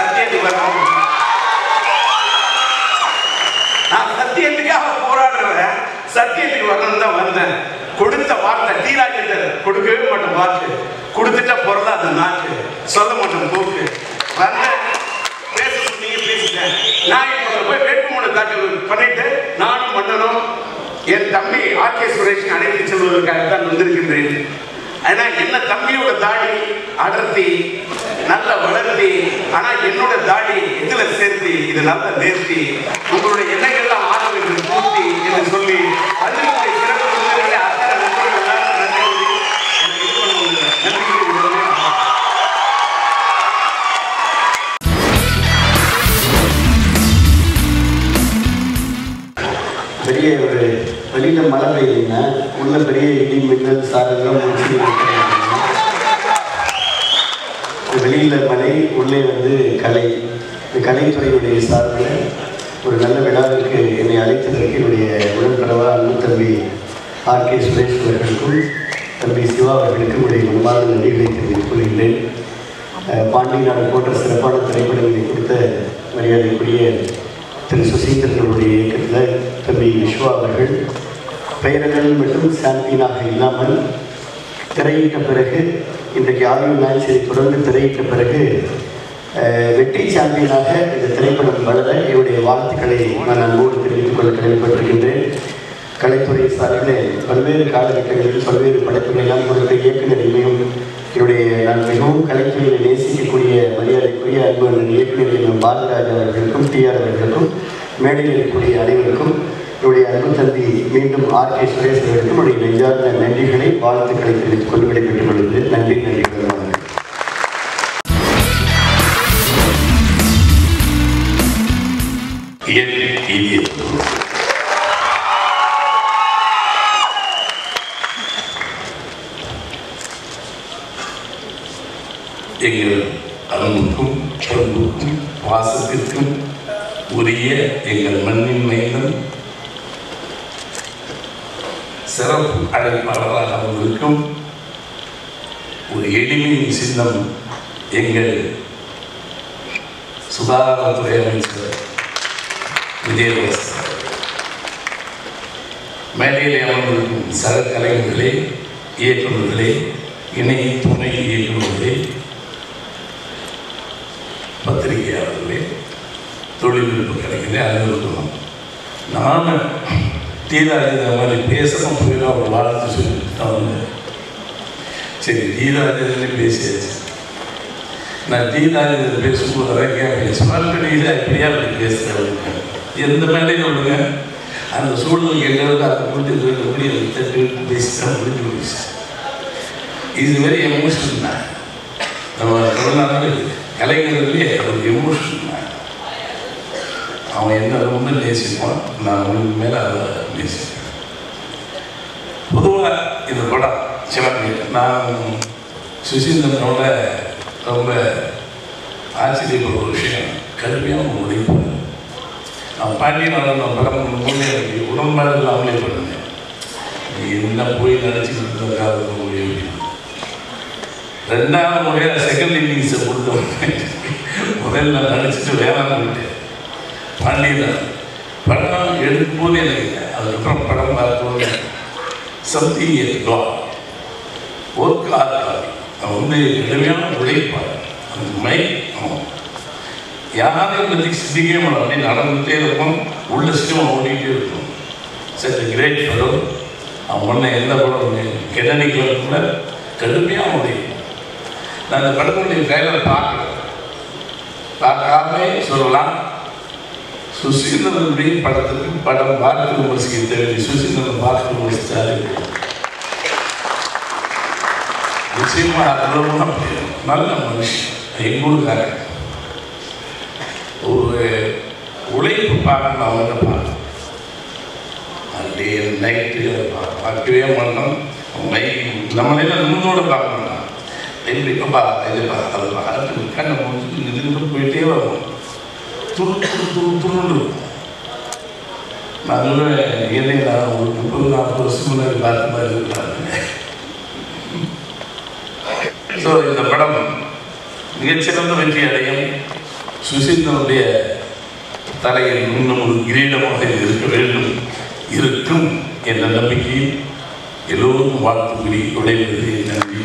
நான் சத்தியத்துக்காக போராடுறேன். சத்தியத்துக்கு வரணும் தான் வந்தேன். கொடுத்த வார்த்தை டீராஜர் கொடுக்கவே மாட்டேன். வாக்கு கொடுத்துட்டா பொருளா அந்த நாக்கு சொல்ல மாட்டேன் போக்கு வந்தேன். பேச சொன்னீங்க பேசிட்டேன். நான் இப்போ போய் வேட்புமனு தாக்கல் பண்ணிட்டு நானும் மன்னனும் என் தம்பி ஆர்கே சுரேஷ் அழைத்து செல்வதற்காக தான் வந்திருக்கின்றேன். ஆனா என்ன தம்பியோட தாடி அடர்த்தி நல்ல வளர்த்தி, ஆனா என்னோட தாடி இதுல சேர்த்தி இது நல்ல நேர்த்தி, உங்களுடைய எண்ணங்கள்லாம் ஆரம்பித்து பூர்த்தி என்று சொல்லி அதனுடைய சிறப்பு
பெரிய ஒரு வெளியில மழை பெய்யுங்க, உள்ள பெரிய இடி மின்னல் சாரெல்லாம் முடிச்சு வெளியில மழை, உள்ளே வந்து கலை. இந்த கலைத்துறையுடைய சார்பில் ஒரு நல்ல விழாவிற்கு என்னை அழைத்ததற்கு என்னுடைய உடன்பிறவா அன்பு தம்பி ஆர்கே சுரேஷ் அவர்களுக்கும் தம்பி சிவா அவர்களுக்கும் என்னுடைய மனமார்ந்த நன்றிகளை தெரிவித்துக் கொள்கின்றேன். பாண்டி நாடு போன்ற சிறப்பான திரைப்படங்களை கொடுத்த மரியாதைக்குரிய திரு சுசீந்திரனுடைய இயக்கத்தில் தம்பி விஸ்வா அவர்கள் பெயர்கள் மட்டும் சாம்பியனாக இல்லாமல் திரையிட்ட பிறகு இன்றைக்கு ஆடியோ மேட்சை தொடர்ந்து திரையிட்ட பிறகு வெற்றி சாம்பியனாக இந்த திரைப்படம் வளர என்னுடைய வாழ்த்துக்களை நான் அன்போடு தெரிவித்துக் கொள்ள கடமைப்பட்டிருக்கின்றேன். கலைத்துறை சார்பில் பல்வேறு காலகட்டங்களில் பல்வேறு படைப்புகளெல்லாம் கொடுத்த இயக்குநரையும் என்னுடைய நான் மிகவும் கலைத்துறையை நேசிக்கக்கூடிய மரியாதைக்குரிய அன்பு இயக்குநர் பாரதிராஜ் அவர்களுக்கும் டிஆர் அவர்களுக்கும் மேடையில் இருக்கக்கூடிய அனைவருக்கும் என்னுடைய அன்பு தம்பி மீண்டும் ஆர்கே சுரேஷ் அவர்களுக்கும் என்னுடைய நெஞ்சார்ந்த நன்றிகளை வாழ்த்துக்களை தெரிவித்துக் கொண்டு விடைபெற்றுக் கொள்கிறேன். நன்றி நன்றி வணக்கம்.
எங்கள் அன்புக்கும் பண்புக்கும் பாசத்திற்கும் உரிய எங்கள் மண்ணின் மைந்தன் சிறப்பு அழைப்பாளராக அவர்களுக்கும் ஒரு எளிமையின் சின்னம் எங்கள் சுகாதாரத்துறை அமைச்சர் விஜயபாஸ்கர், மேடையிலே அமர்ந்திருக்கும் சக கலைஞர்களே, இயக்குநர்களே, இணை துணை இயக்குநர்களே, பத்திரிகையாளர்களே, தொழில்நுட்ப கலைஞர்களே, அனைவருக்கும் நான் தீராஜ் மாதிரி பேசணும் போயிடும் அவர் வாழ்த்து சொல்லிட்டு சரி தீராஜே பேசியாச்சு. நான் தீராஜ் பேசும்போது வரைக்கும் பேசுவேன். நீதான் இப்படியா அப்படி பேசுகிறேன் எந்த மேலேயும் சொல்லுங்க. அந்த சூழ்நிலை எங்களுக்கு அதை முடிஞ்சு எப்படி தட்டு பேசிதான் முடிஞ்சு போயிடுச்சு. இது வெரி எமோஷன் தான். நம்ம தமிழ்நாடு கலைஞர்களே ஒரு எமோஷன் தான். அவன் என்ன ரொம்ப நேசிப்பான், நான் உனக்கு மேலே அதை நேசிப்பேன். பொதுவாக இந்த படம் சிவன் நான் சுசீந்திரனோட ரொம்ப ஆச்சரியப்படுற ஒரு விஷயம், கடுமையான உழைப்பு. நான் பாண்டியனோட படம் முன்னே எனக்கு உடன்பாடு இல்லாமலே பண்ணேன். நீ என்ன போய் நினச்சிக்கிட்டு இருக்காத முடியும். ரெண்டாவது முறையாக செகண்ட் இன்னிங்ஸை கொடுத்தவங்க முதல்ல நினச்சிட்டு வேளாண் போயிட்டேன். பாண்டியன் படம் எடுக்கும்போது எனக்கு அதுக்கப்புறம் படம் பார்த்தோன்னு சம்திங் ஒர்க் ஆகாது. அவன் வந்து கடுமையான உழைப்பார். அந்த மைக் அவன் யாரையும் பற்றி சிந்திக்கவே மாட்டான். அப்படியே நடந்துகிட்டே இருக்கும், உள்ள சினிமா ஓடிக்கிட்டே இருக்கும். சரி கிரேட் படம். அவன் முன்ன எந்த படம் கெட்டனிக்கில் கூட கடுமையாக உழைக்கும். நான் அந்த படத்துடைய ட்ரைலர் பார்க்காம சொல்லலாம். சுசீந்திரனுடைய படத்துக்கு படம் பார்த்து விமர்சிக்க தேவை. சுசீந்திரன் பார்த்து விமர்சித்தாரு நிச்சயமா அற்புதமான நல்ல மனுஷன். எங்கூருக்கார ஒரு உழைப்பு பார்க்கணும். அவங்க பார்க்கணும் அப்படி நைட்டு பார்க்கவே மாட்டோம். நம்மளெல்லாம் முன்னோட பார்க்கணும். எப்படிப்பா இது அது பார்த்து கண்ணை முடிச்சுட்டு நின்று போயிட்டே வரும். துருண்டு நான் என்னையா ஒரு 30-40 வருஷம் முன்னாடி பார்த்த மாதிரி இருக்கிறாங்க. ஸோ இந்த படம் மிகச்சிறந்த வெற்றி அடையும். சுசீந்திரனுடைய தலையில் இன்னும் ஒரு கிரீடமாக இருக்க வேண்டும் இருக்கும் என்ற நம்பிக்கையில் எல்லோரும் வாழ்த்து கூறி உடைவது நன்றி.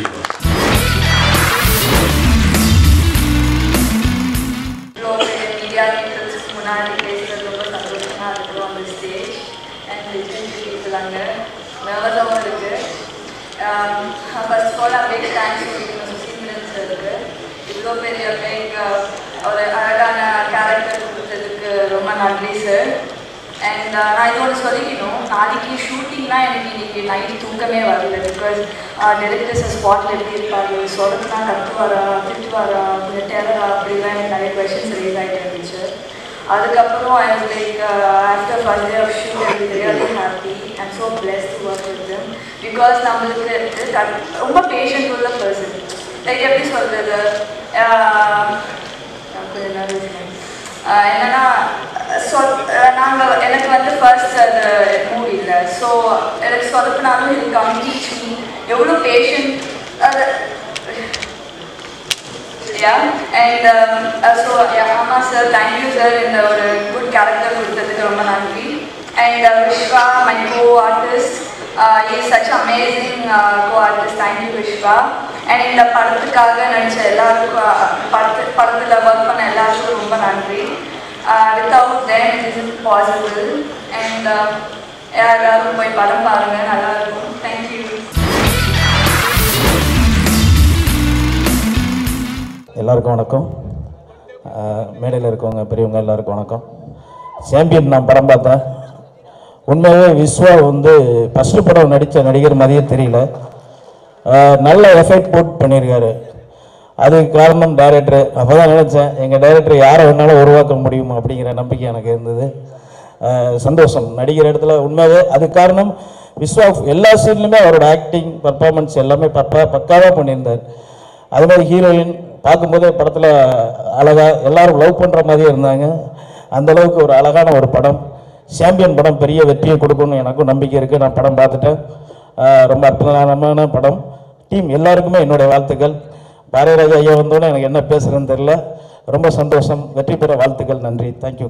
முன்னாடி பேசுகிறது ரொம்ப சந்தோஷமாக இருக்குது. அந்த ஸ்டேஜ் அண்ட் இருக்கிறாங்க, நர்வஸாகவும் இருக்குது. ஃபர்ஸ்ட் ஆஃப் ஆல் அப்படியே தேங்க்ஸ் சொல்லிக்கணும் சுசீந்திரன் சாருக்கு. இவ்வளோ பெரிய ஒரு அழகான கேரக்டர் கொடுத்ததுக்கு ரொம்ப நன்றி சார். அண்ட் நான் இது ஒன்று சொல்லிக்கணும், நாளைக்கு ஷூட்டிங்னா எனக்கு இன்னைக்கு நைட் தூக்கமே வரல. பிகாஸ் டெலிவரிஸ் ஸ்பாட்டில் எப்படி இருப்பாரு, சொல்கிறதுனா கத்துவாரா, திட்டுவாரா, கொஞ்சம் டெரரா, அப்படிலாம் எனக்கு நிறைய கொஷின்ஸ் ரேஸ் ஆகிட்டு இருந்துச்சு. அதுக்கப்புறம் I was like after first day of shoot I was really happy. I am so blessed to work with them. Because நம்மளுக்கு ரொம்ப பேஷண்ட் உள்ள பர்சன். லைக் எப்படி சொல்கிறது, கொஞ்சம் நர்வஸ் என்னன்னா எனக்கு வந்து ஃபர்ஸ்ட் அது மூவி இல்லை. ஸோ எனக்கு சொதப்பினாலும் இது கம்ப்ளீட் மீ எவ்வளோ பேஷண்ட் அது அண்ட் ஸோ ஆமாம் சார், தேங்க்யூ சார். இந்த ஒரு குட் கேரக்டர் கொடுத்ததுக்கு ரொம்ப நன்றி. And Vishwa my co artist, is such amazing co artist. Thank you Vishwa. And இந்த படத்துக்காக நடித்த எல்லாருக்கும், படத்தில் ஒர்க் பண்ண எல்லாருக்கும் ரொம்ப நன்றி. Without them it isn't possible. And எல்லாரும் போய் படம் பாருங்க, நல்லா இருக்கும். தேங்க்யூ.
எல்லாருக்கும் வணக்கம். மேடையில் இருக்கவங்க பெரியவங்க எல்லாருக்கும் வணக்கம். சாம்பியன் நான் படம் பார்த்தேன். உண்மையாகவே விஸ்வா வந்து ஃபஸ்ட்டு படம் நடித்த நடிகர் மாதிரியே தெரியல. நல்ல எஃபெக்ட் போட்டு பண்ணியிருக்காரு. அதுக்கு காரணம் டைரக்டர். அப்போ தான் நினச்சேன் எங்கள் டைரக்டர் யாரை வேணாலும் உருவாக்க முடியும் அப்படிங்கிற நம்பிக்கை எனக்கு இருந்தது. சந்தோஷம். நடிகர் இடத்துல உண்மையாகவே அதுக்கு காரணம் விஸ்வா. எல்லா சீன்லையுமே அவரோட ஆக்டிங் பர்ஃபார்மன்ஸ் எல்லாமே பக்காவாக பண்ணியிருந்தார். அது மாதிரி ஹீரோயின் பார்க்கும்போதே படத்தில் அழகாக எல்லாரும் லவ் பண்ணுற மாதிரியே இருந்தாங்க. அந்தளவுக்கு ஒரு அழகான ஒரு படம். சாம்பியன் படம் பெரிய வெற்றியை கொடுக்கணும்னு எனக்கும் நம்பிக்கை இருக்குது. நான் படம் பார்த்துட்டேன். ரொம்ப அற்புதமான படம். டீம் எல்லாருக்குமே என்னுடைய வாழ்த்துக்கள். பாரதிராஜா ஐயா வந்தோன்னே எனக்கு என்ன பேசுகிறேன்னு தெரியல. ரொம்ப சந்தோஷம். வெற்றி பெற வாழ்த்துக்கள். நன்றி. தேங்க்யூ.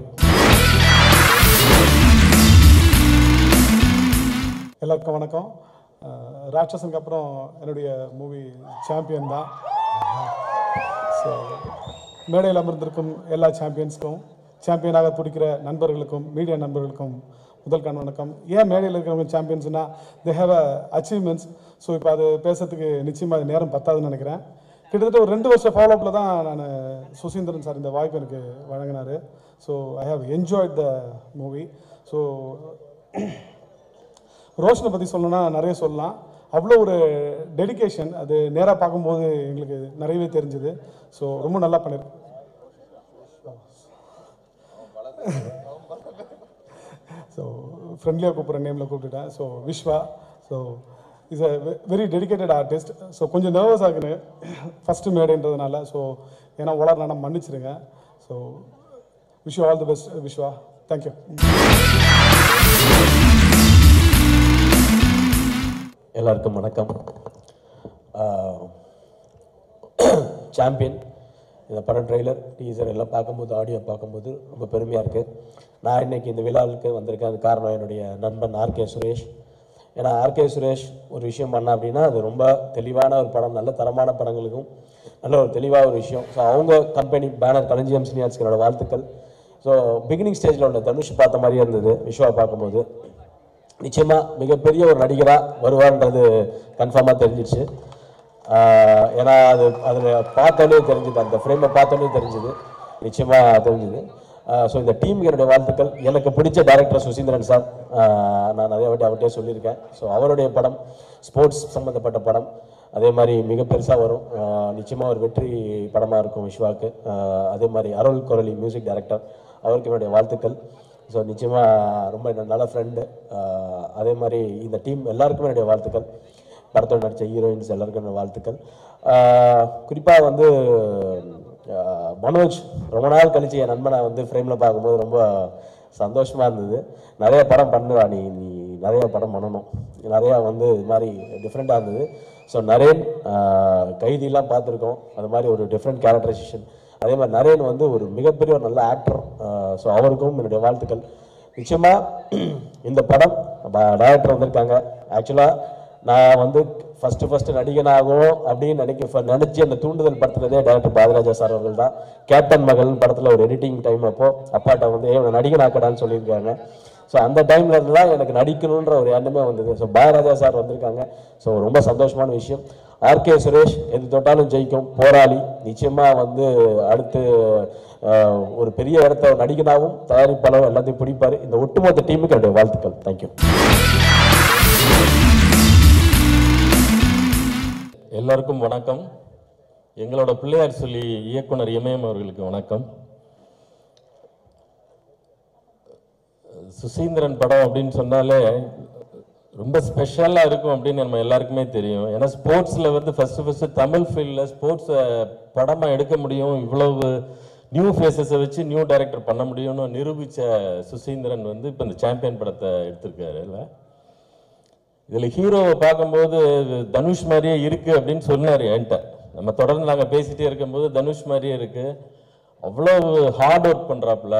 எல்லாருக்கும் வணக்கம். ராட்சசனுக்கு அப்புறம் என்னுடைய மூவி சாம்பியன் தான். ஸோ மேடையில் அமர்ந்திருக்கும் எல்லா சாம்பியன்ஸ்க்கும், சாம்பியனாக துடிக்கிற நண்பர்களுக்கும், மீடியா நண்பர்களுக்கும் முதல் வணக்கம். ஏன் மேடையில் இருக்கிறவங்க சாம்பியன்ஸ்னா they have a achievements. So இப்போ அது பேசுறதுக்கு நிச்சயமாக அது நேரம் பத்தாதுன்னு நினைக்கிறேன். கிட்டத்தட்ட ஒரு 2 வருஷம் ஃபாலோஅப்பில் தான் நான் சுசீந்திரன் சார் இந்த வாய்ப்பு எனக்கு வழங்கினார். So I have enjoyed the movie. So ரோஷனை பற்றி சொல்லணும்னா நிறைய சொல்லலாம். அவ்வளோ ஒரு டெடிக்கேஷன். அது நேராக பார்க்கும்போது எங்களுக்கு நிறையவே தெரிஞ்சுது. ஸோ ரொம்ப நல்லா பண்ணியிருக்கேன். ஸோ ஃப்ரெண்ட்லியாக கூப்பிட்ற நேமில் கூப்பிட்டுட்டேன். So Viswa so is a very dedicated artist. So கொஞ்சம் நர்வஸ் ஆகுது ஃபஸ்ட்டு மேடைன்றதுனால. ஸோ ஏன்னா உலர்னா மன்னிச்சிடுங்க. So wish you all the best Viswa. Thank you.
எல்லாருக்கும் வணக்கம். சாம்பியன் இந்த படம் ட்ரெய்லர் டீசர் எல்லாம் பார்க்கும்போது, ஆடியோ பார்க்கும்போது ரொம்ப பெருமையாக இருக்குது. நான் இன்றைக்கி இந்த விழாவுக்கு வந்திருக்கேன். அது காரணம் என்னுடைய நண்பன் ஆர்கே சுரேஷ். ஏன்னா ஆர்கே சுரேஷ் ஒரு விஷயம் பண்ண அப்படின்னா அது ரொம்ப தெளிவான ஒரு படம், நல்ல தரமான படங்களுக்கும் நல்ல ஒரு தெளிவாக ஒரு விஷயம். ஸோ அவங்க கம்பெனி பேனர் களஞ்சியம் சினியாஸ்களோட வாழ்த்துக்கள். ஸோ பிகினிங் ஸ்டேஜில் உள்ள தனுஷ் பார்த்த மாதிரியே இருந்தது. விஸ்வா பார்க்கும்போது நிச்சயமாக மிகப்பெரிய ஒரு நடிகராக வருவார்ன்றது கன்ஃபார்மாக தெரிஞ்சிச்சு. ஏன்னா அதில் பார்த்தோன்னே தெரிஞ்சுது, அந்த ஃப்ரேமை பார்த்தோன்னே தெரிஞ்சுது, நிச்சயமாக தெரிஞ்சுது. ஸோ இந்த டீமுக்கு என்னுடைய வாழ்த்துக்கள். எனக்கு பிடிச்ச டைரக்டர் சுசீந்திரன் சார். நான் நிறைய வாட்டி அவர்கிட்டே சொல்லியிருக்கேன். ஸோ அவருடைய படம் ஸ்போர்ட்ஸ் சம்மந்தப்பட்ட படம், அதே மாதிரி மிக பெருசாக வரும். நிச்சயமாக ஒரு வெற்றி படமாக இருக்கும் விஸ்வாவுக்கு. அதே மாதிரி அருள் குரலி மியூசிக் டைரக்டர், அவருக்கு என்னுடைய வாழ்த்துக்கள். ஸோ நிச்சயமாக ரொம்ப நல்ல ஃப்ரெண்டு. அதே மாதிரி இந்த டீம் எல்லாருக்குமே என்னுடைய வாழ்த்துக்கள். படத்தோடு நடித்த ஹீரோயின்ஸ் எல்லாருக்கும் என்னோட வாழ்த்துக்கள். குறிப்பாக வந்து மனோஜ் ரொம்ப நாள் கழிச்சு என் நண்பனை வந்து ஃப்ரேமில் பார்க்கும்போது ரொம்ப சந்தோஷமாக இருந்தது. நிறைய படம் பண்ணுவா, நீ நிறைய படம் பண்ணணும், நிறையா வந்து இது மாதிரி டிஃப்ரெண்ட்டாக இருந்தது. ஸோ நரேன் கைதிலாம் பார்த்துருக்கோம், அது மாதிரி ஒரு டிஃப்ரெண்ட் கேரக்டரைசேஷன். அதே மாதிரி நரேன் வந்து ஒரு மிகப்பெரிய ஒரு நல்ல ஆக்டர். ஸோ அவருக்கும் என்னுடைய வாழ்த்துக்கள். நிச்சயமாக இந்த படம் டைரக்டர் வந்திருக்காங்க. ஆக்சுவலாக நான் வந்து ஃபஸ்ட்டு நடிகனாகும் அப்படின்னு நினச்சி அந்த தூண்டுதல் படுத்துனதே டைரக்டர் பாரதிராஜா சார் அவர்கள் தான். கேப்டன் மகள் படத்தில் ஒரு எடிட்டிங் டைம் அப்போ அப்பாட்ட வந்து நடிகனாக்கடான்னு சொல்லியிருக்காங்க. ஸோ அந்த டைமில் இருந்து தான் எனக்கு நடிக்கணுன்ற ஒரு எண்ணமே வந்தது. ஸோ பாரதிராஜா சார் வந்திருக்காங்க. ஸோ ரொம்ப சந்தோஷமான விஷயம். ஆர்கே சுரேஷ் எது தொட்டாலும் ஜெயிக்கும் போராளி. நிச்சயமாக வந்து அடுத்து ஒரு பெரிய இடத்த நடிகனாகவும் தயாரிப்பாளரும் எல்லாத்தையும் பிடிப்பார். இந்த ஒட்டுமொத்த டீமுக்கு என்னுடைய வாழ்த்துக்கள். தேங்க்யூ.
எல்லாருக்கும் வணக்கம். எங்களோட பிள்ளையார் சொல்லி இயக்குனர் இமயம் அவர்களுக்கு வணக்கம். சுசீந்திரன் படம் அப்படின்னு சொன்னாலே ரொம்ப ஸ்பெஷலாக இருக்கும் அப்படின்னு நம்ம எல்லாருக்குமே தெரியும். ஏன்னா ஸ்போர்ட்ஸில் வந்து ஃபஸ்ட்டு தமிழ் ஃபீல்டில் ஸ்போர்ட்ஸை படமாக எடுக்க முடியும், இவ்வளவு நியூ ஃபேஸஸை வச்சு நியூ டைரக்டர் பண்ண முடியும்னு நிரூபித்த சுசீந்திரன் வந்து இப்போ இந்த சாம்பியன் படத்தை எடுத்திருக்காரு. இல்லை, இதில் ஹீரோவை பார்க்கும்போது தனுஷ் மாதிரியே இருக்குது அப்படின்னு சொன்னார் என்கிட்ட. நம்ம தொடர்ந்து நாங்கள் பேசிகிட்டே இருக்கும்போது தனுஷ் மாதிரியே இருக்குது, அவ்வளோ ஹார்ட் ஒர்க் பண்ணுறாப்புல.